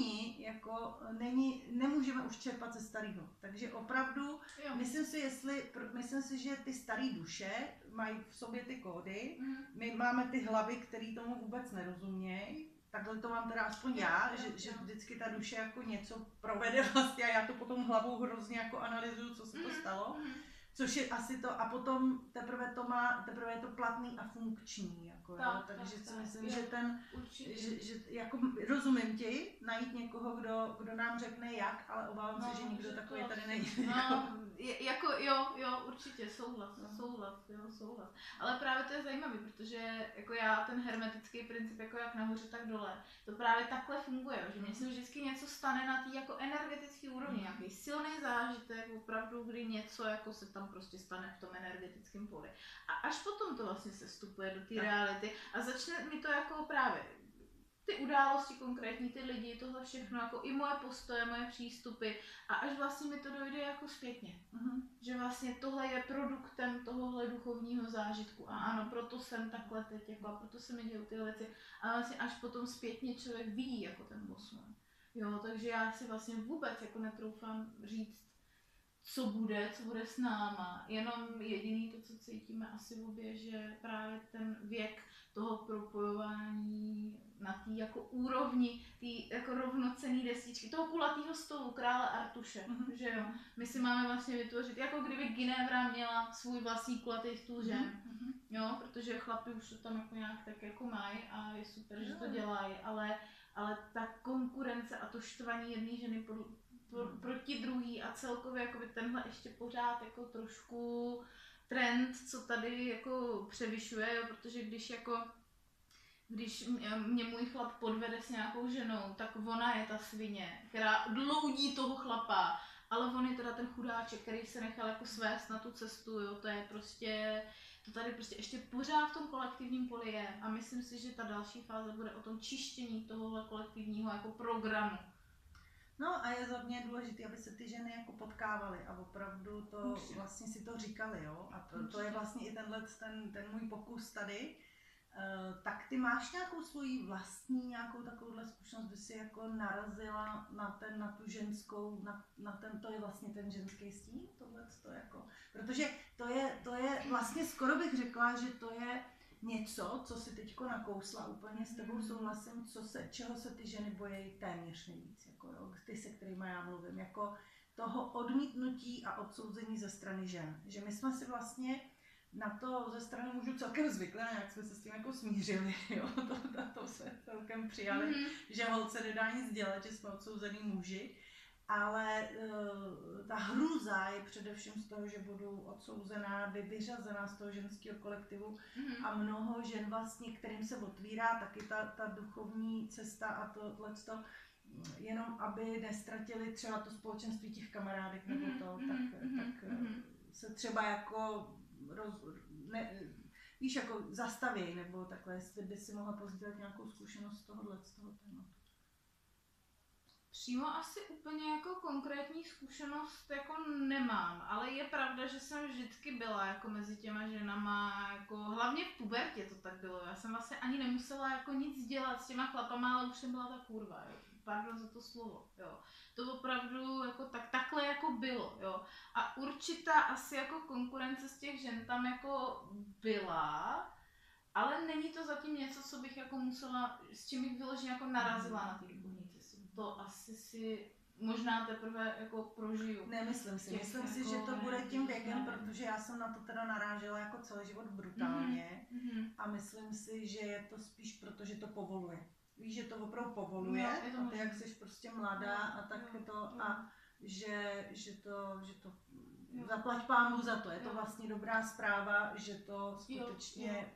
nemůžeme už čerpat ze starého. Takže opravdu, myslím si, že ty staré duše mají v sobě ty kódy, my máme ty hlavy, které tomu vůbec nerozumějí. Takhle to mám teda aspoň já, že vždycky ta duše jako něco provede vlastně a já to potom hlavou hrozně jako analyzuju, co se to stalo. Což je asi to, a potom teprve je to platný a funkční, jako, takže si myslím, že že jako rozumím ti, najít někoho, kdo nám řekne jak, ale obávám se, že nikdo takový tady není. Jo, určitě, souhlas. Ale právě to je zajímavé, protože jako já ten hermetický princip, jako jak nahoře, tak dole, to právě takhle funguje, že mně se vždycky něco stane na té jako energetické úrovni, nějaký silný zážitek, opravdu, kdy něco jako se tam prostě stane v tom energetickém poli. A až potom to vlastně se vstupuje do té reality a začne mi to jako právě ty události konkrétní, ty lidi, tohle všechno, jako i moje postoje, moje přístupy a až vlastně mi to dojde jako zpětně. Že vlastně tohle je produktem tohohle duchovního zážitku a ano, proto jsem takhle teď, jako, a proto se mi dějí tyhle věci a vlastně až potom zpětně člověk vidí jako ten posun. Jo, takže já si vlastně vůbec jako netroufám říct, co bude s náma. Jenom jediný to, co cítíme asi obě, že právě ten věk toho propojování na té jako úrovni, té jako rovnocenný destičky, toho kulatého stolu krále Artuše, že jo. My si máme vlastně vytvořit, jako kdyby Ginevra měla svůj vlastní kulatý stůl žen, jo, protože chlapi už to tam jako nějak tak jako mají a je super, že to dělají, ale ta konkurence a to štvaní jedné ženy proti druhý a celkově jakoby tenhle ještě pořád jako trošku trend, co tady jako převyšuje, jo, protože když mě můj chlap podvede s nějakou ženou, tak ona je ta svině, která dloudí toho chlapa, ale on je teda ten chudáček, který se nechal jako svést na tu cestu, jo, to je prostě, to tady prostě ještě pořád v tom kolektivním poli je a myslím si, že ta další fáze bude o tom čištění tohohle kolektivního jako programu. No a je za mě důležité, aby se ty ženy jako potkávaly a opravdu to vlastně si to říkali, jo. A to je vlastně i ten můj pokus tady. Tak ty máš nějakou svoji vlastní nějakou takovouhle zkušenost, by si jako narazila na tu ženskou, to je vlastně ten ženský stín, tohleto jako, protože to je vlastně skoro bych řekla, že to je něco, co si teďko nakousla, úplně s tebou souhlasím, čeho se ty ženy bojí téměř nejvíc, jako jo, ty, se kterýma já mluvím, jako toho odmítnutí a odsouzení ze strany žen, že my jsme si vlastně na to ze strany mužů celkem zvykli, jak jsme se s tím jako smířili, jo, to jsme celkem přijali, že holce nedá nic dělat, že jsme odsouzený muži, ale ta hrůza je především z toho, že budu odsouzená, vyřazená z toho ženského kolektivu a mnoho žen vlastně, kterým se otvírá taky ta duchovní cesta a tohleto, jenom aby nestratili třeba to společenství těch kamarádek nebo to, tak se třeba jako víš, jako zastaví, nebo takhle, jestli by si mohla pozdílet nějakou zkušenost z toho tématu. Přímo asi úplně jako konkrétní zkušenost jako nemám, ale je pravda, že jsem vždycky byla jako mezi těma ženama, jako hlavně v pubertě to tak bylo, já jsem vlastně ani nemusela jako nic dělat s těma chlapama, ale už jsem byla ta kurva, jo. Pardon za to slovo, jo. To opravdu jako takhle jako bylo, jo. A určitá asi jako konkurence z těch žen tam jako byla, ale není to zatím něco, co bych jako musela, s čím bych vyloženě jako narazila na ty duchovní cesty. To asi si možná teprve jako prožiju. Nemyslím si, myslím si, že to bude tím věkem, protože já jsem na to teda narážela jako celý život brutálně a myslím si, že je to spíš proto, že to povoluje. Víš, že to opravdu povoluje a ty jak jsi prostě mladá a tak to a že to zaplať pánu za to, je to vlastně dobrá zpráva, že to skutečně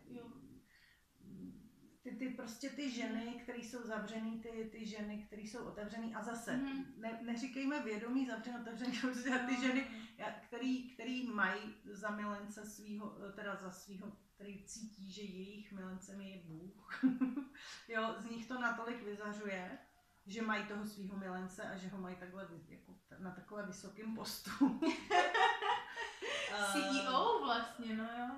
ty ženy, které jsou zavřený, ty ženy, které jsou otevřený a zase neříkejme vědomí zavřený, otevřený, protože ty ženy, který mají za milence svýho, teda za svýho, který cítí, že jejich milencem je Bůh, jo, z nich to natolik vyzařuje, že mají toho svýho milence a že ho mají takhle jako na takové vysokém postu. CEO vlastně, no jo.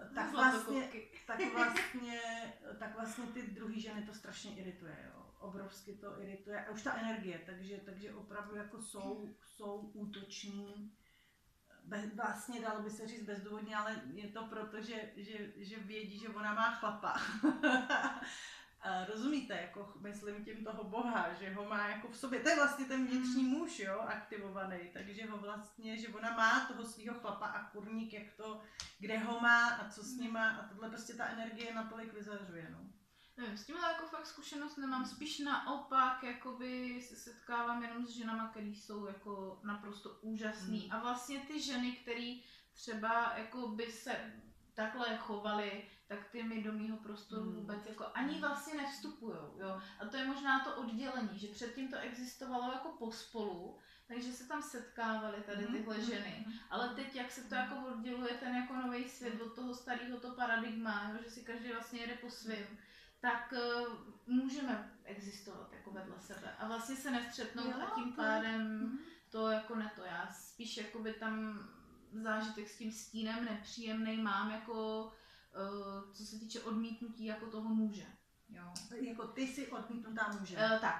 Tak vlastně ty druhý ženy to strašně irituje, jo. Obrovsky to irituje. A už ta energie, takže opravdu jako jsou útoční. Vlastně dalo by se říct bezdůvodně, ale je to proto, že vědí, že ona má chlapa. Rozumíte, jako myslím tím toho Boha, že ho má jako v sobě, to je vlastně ten vnitřní muž, jo, aktivovaný, takže ho vlastně, že ona má toho svého chlapa a kurník, jak to, kde ho má a co s ním má a tohle prostě ta energie natolik vyzařuje, no. Nevím, s tímhle jako fakt zkušenost nemám, spíš naopak, jakoby se setkávám jenom s ženama, které jsou jako naprosto úžasný a vlastně ty ženy, které třeba jako by se takhle chovaly, tak ty mi do mýho prostoru vůbec jako ani vlastně nevstupujou, jo. A to je možná to oddělení, že předtím to existovalo jako pospolu, takže se tam setkávaly tady tyhle ženy. Ale teď, jak se to jako odděluje ten jako nový svět od toho starého to paradigma, jo, že si každý vlastně jede po svým, tak můžeme existovat jako vedle sebe a vlastně se nestřetnout a tím pádem to jako ne to. Já spíš jakoby tam zážitek s tím stínem nepříjemnej mám jako co se týče odmítnutí jako toho muže. Jo. Jako ty jsi odmítnutá muže.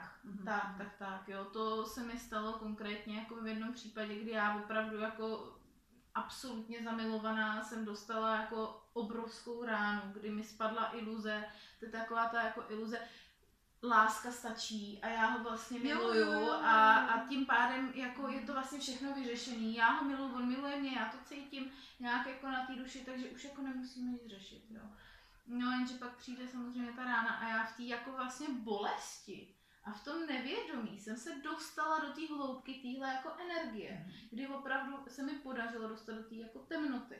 Tak, jo. To se mi stalo konkrétně jako v jednom případě, kdy já opravdu jako absolutně zamilovaná jsem dostala jako obrovskou ránu, kdy mi spadla iluze, to je taková ta jako iluze, láska stačí a já ho vlastně miluju a tím pádem jako je to vlastně všechno vyřešený. Já ho miluju, on miluje mě, já to cítím nějak jako na té duši, takže už jako nemusíme nic řešit, jo. No jenže pak přijde samozřejmě ta rána a já v té jako vlastně bolesti a v tom nevědomí jsem se dostala do té hloubky téhle jako energie, kdy opravdu se mi podařilo dostat do té jako temnoty.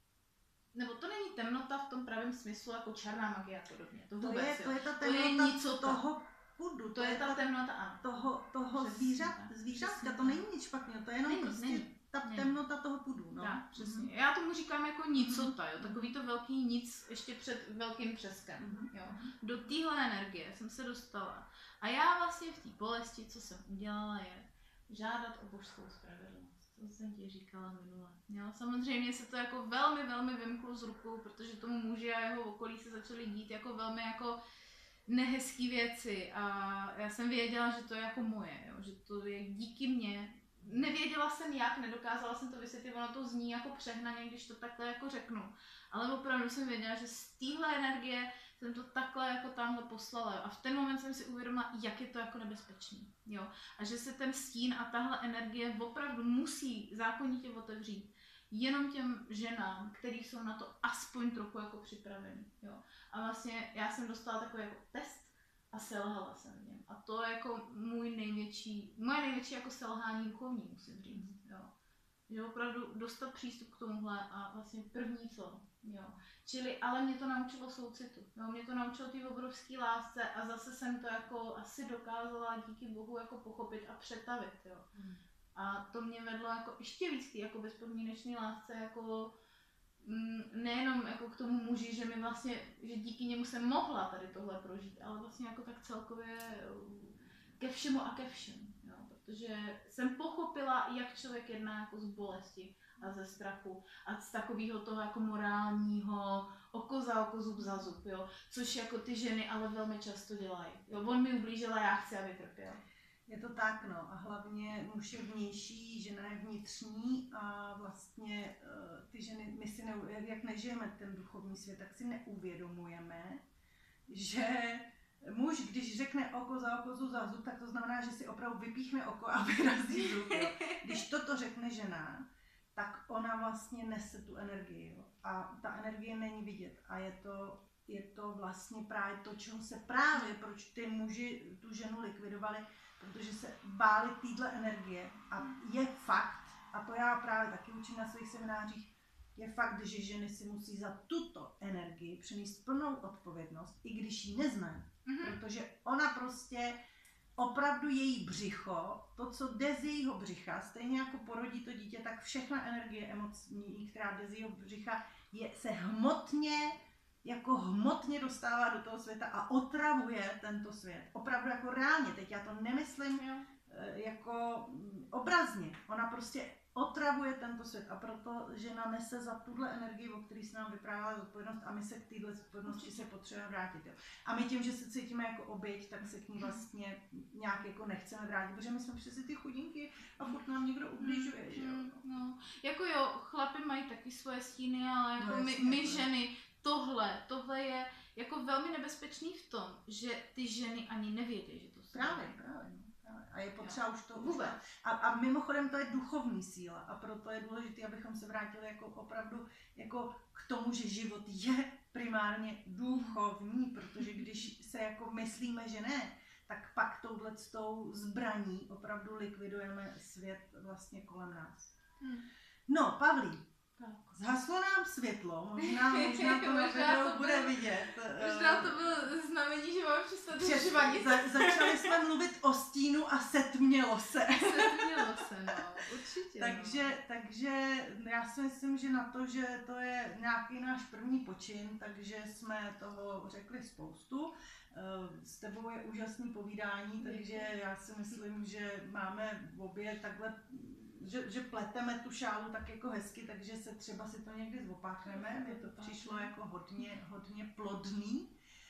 Nebo to není temnota v tom pravém smyslu jako černá magie a podobně. To je ta temnota toho pudu. To je ta temnota, ano. Toho zvířátka, to není nic špatného, to je jenom ta temnota toho pudu. No. Tak, přesně. Já tomu říkám jako nicota, jo, takový to velký nic ještě před velkým třeskem. Jo. Do téhle energie jsem se dostala. A já vlastně v té bolesti, co jsem udělala, je žádat o božskou spravedlnost. To jsem ti říkala minule. Jo, samozřejmě se to jako velmi, velmi vymklo z rukou, protože tomu muži a jeho okolí se začaly dít jako velmi jako nehezký věci a já jsem věděla, že to je jako moje, jo, že to je díky mně. Nevěděla jsem jak, nedokázala jsem to vysvětlit, ono to zní jako přehnaně, když to takhle jako řeknu. Ale opravdu jsem věděla, že z téhle energie jsem to takhle jako tamhle poslala a v ten moment jsem si uvědomila, jak je to jako nebezpečný. Jo? A že se ten stín a tahle energie opravdu musí zákonitě otevřít jenom těm ženám, který jsou na to aspoň trochu jako připravený. Jo? A vlastně já jsem dostala takový jako test a selhala jsem v něm. A to je jako moje největší jako selhání duchovní, musím říct. Jo? Že opravdu dostat přístup k tomuhle a vlastně první co. Jo. Čili, ale mě to naučilo soucitu. Jo. Mě to naučilo té obrovské lásce a zase jsem to jako asi dokázala díky Bohu jako pochopit a přetavit. Jo. A to mě vedlo jako ještě víc jako bezpodmínečné lásce, jako nejenom jako k tomu muži, že mi vlastně, že díky němu jsem mohla tady tohle prožít, ale vlastně jako tak celkově ke všemu a ke všem. Jo. Protože jsem pochopila, jak člověk jedná jako z bolesti a ze strachu a z takového toho jako morálního oko za oko, zub za zub, jo, což jako ty ženy ale velmi často dělají. Jo, on mi ublížil a já chci, aby trpěl. Je to tak, no, a hlavně muž je vnější, žena je vnitřní a vlastně ty ženy, my si jak nežijeme ten duchovní svět, tak si neuvědomujeme, že muž, když řekne oko za oko, zub za zub, tak to znamená, že si opravdu vypíchne oko a vyrazí zub. Jo. Když toto řekne žena, tak ona vlastně nese tu energii. Jo. A ta energie není vidět. A je to vlastně právě to, čeho se právě, proč ty muži tu ženu likvidovali, protože se báli téhle energie. A je fakt, a to já právě taky učím na svých seminářích, je fakt, že ženy si musí za tuto energii přenést plnou odpovědnost, i když ji neznají. Protože ona prostě opravdu její břicho, to, co jde z jejího břicha, stejně jako porodí to dítě, tak všechna energie emoční, která jde z jejího břicha, se hmotně dostává do toho světa a otravuje tento svět. Opravdu jako reálně, teď já to nemyslím jako obrazně. Ona prostě otravuje tento svět a proto žena nese za tuhle energii, o který se nám vyprávěla zodpovědnost a my se k téhle zodpovědnosti se potřebujeme vrátit. Jo. A my tím, že se cítíme jako oběť, tak se k ní vlastně nějak jako nechceme vrátit, protože my jsme přeci ty chudinky a furt nám někdo ubližuje, že jo. No. Jako jo, chlapi mají taky svoje stíny, ale jako my ženy, tohle je jako velmi nebezpečný v tom, že ty ženy ani nevědí, že to jsou. Právě. A je potřeba už to vůbec. A mimochodem to je duchovní síla a proto je důležité, abychom se vrátili jako opravdu jako k tomu, že život je primárně duchovní, protože když se jako myslíme, že ne, tak pak touhletou zbraní opravdu likvidujeme svět vlastně kolem nás. No, Pavlí, zhaslo nám světlo, možná to na videu bude vidět. Možná to bylo znamení, že máme přestat dožívat. Začali jsme mluvit o stínu a setmělo se. Setmělo se, no, určitě. Takže já si myslím, že na to, že to je nějaký náš první počin, takže jsme toho řekli spoustu. S tebou je úžasný povídání, takže já si myslím, že máme obě takhle, že pleteme tu šálu tak jako hezky, takže se třeba si to někdy zopáchneme, mně to přišlo jako hodně plodný.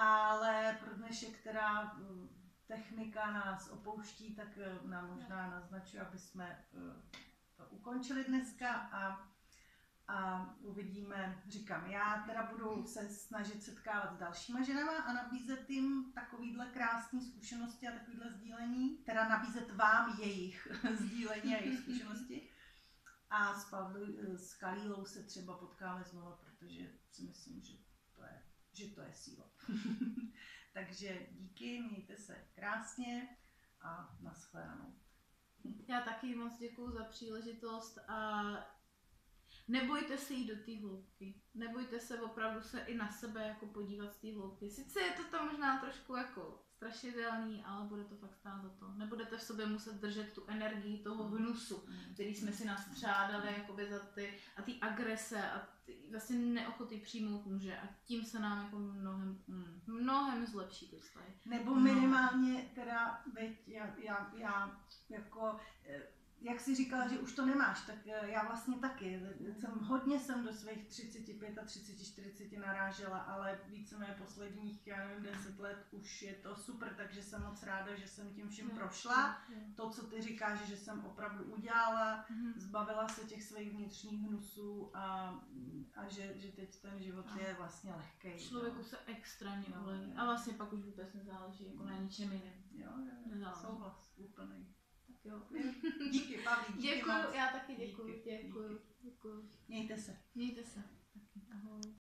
ale pro dnešek, která technika nás opouští, tak nám možná naznačuje, aby jsme to ukončili dneska a uvidíme, říkám, já teda budu se snažit setkávat s dalšíma ženama a nabízet jim takovýhle krásné zkušenosti a takovýhle sdílení, teda nabízet vám jejich sdílení a jejich zkušenosti. A s Kalílou se třeba potkáme znova, protože si myslím, že to je síla. Takže díky, mějte se krásně a nashledanou. Já taky moc děkuju za příležitost a nebojte se jít do té hloubky. Nebojte se opravdu se i na sebe jako podívat z té hloubky. Sice je to tam možná trošku jako strašidelný, ale bude to fakt stát za to. Nebudete v sobě muset držet tu energii toho hnusu, který jsme si nastřádali jakoby za ty a ty agrese a ty vlastně neochoty přijmout muže a tím se nám jako mnohem zlepší ty vztahy. Nebo minimálně teda, veď já jako jak jsi říkala, že už to nemáš, tak já vlastně taky. Hodně jsem do svých 35 a 30, 40 narážela, ale víceméně posledních, 10 let už je to super, takže jsem moc ráda, že jsem tím vším prošla. To, co ty říkáš, že jsem opravdu udělala, zbavila se těch svých vnitřních hnusů a že teď ten život je vlastně lehkej. Člověku se extrémně uleví a vlastně pak už vůbec nezáleží jako na ničem jiném. Jo, souhlas, úplný. Jo. Díky, Pavlí. Děkuju, já taky děkuju. Mějte se. Mějte se.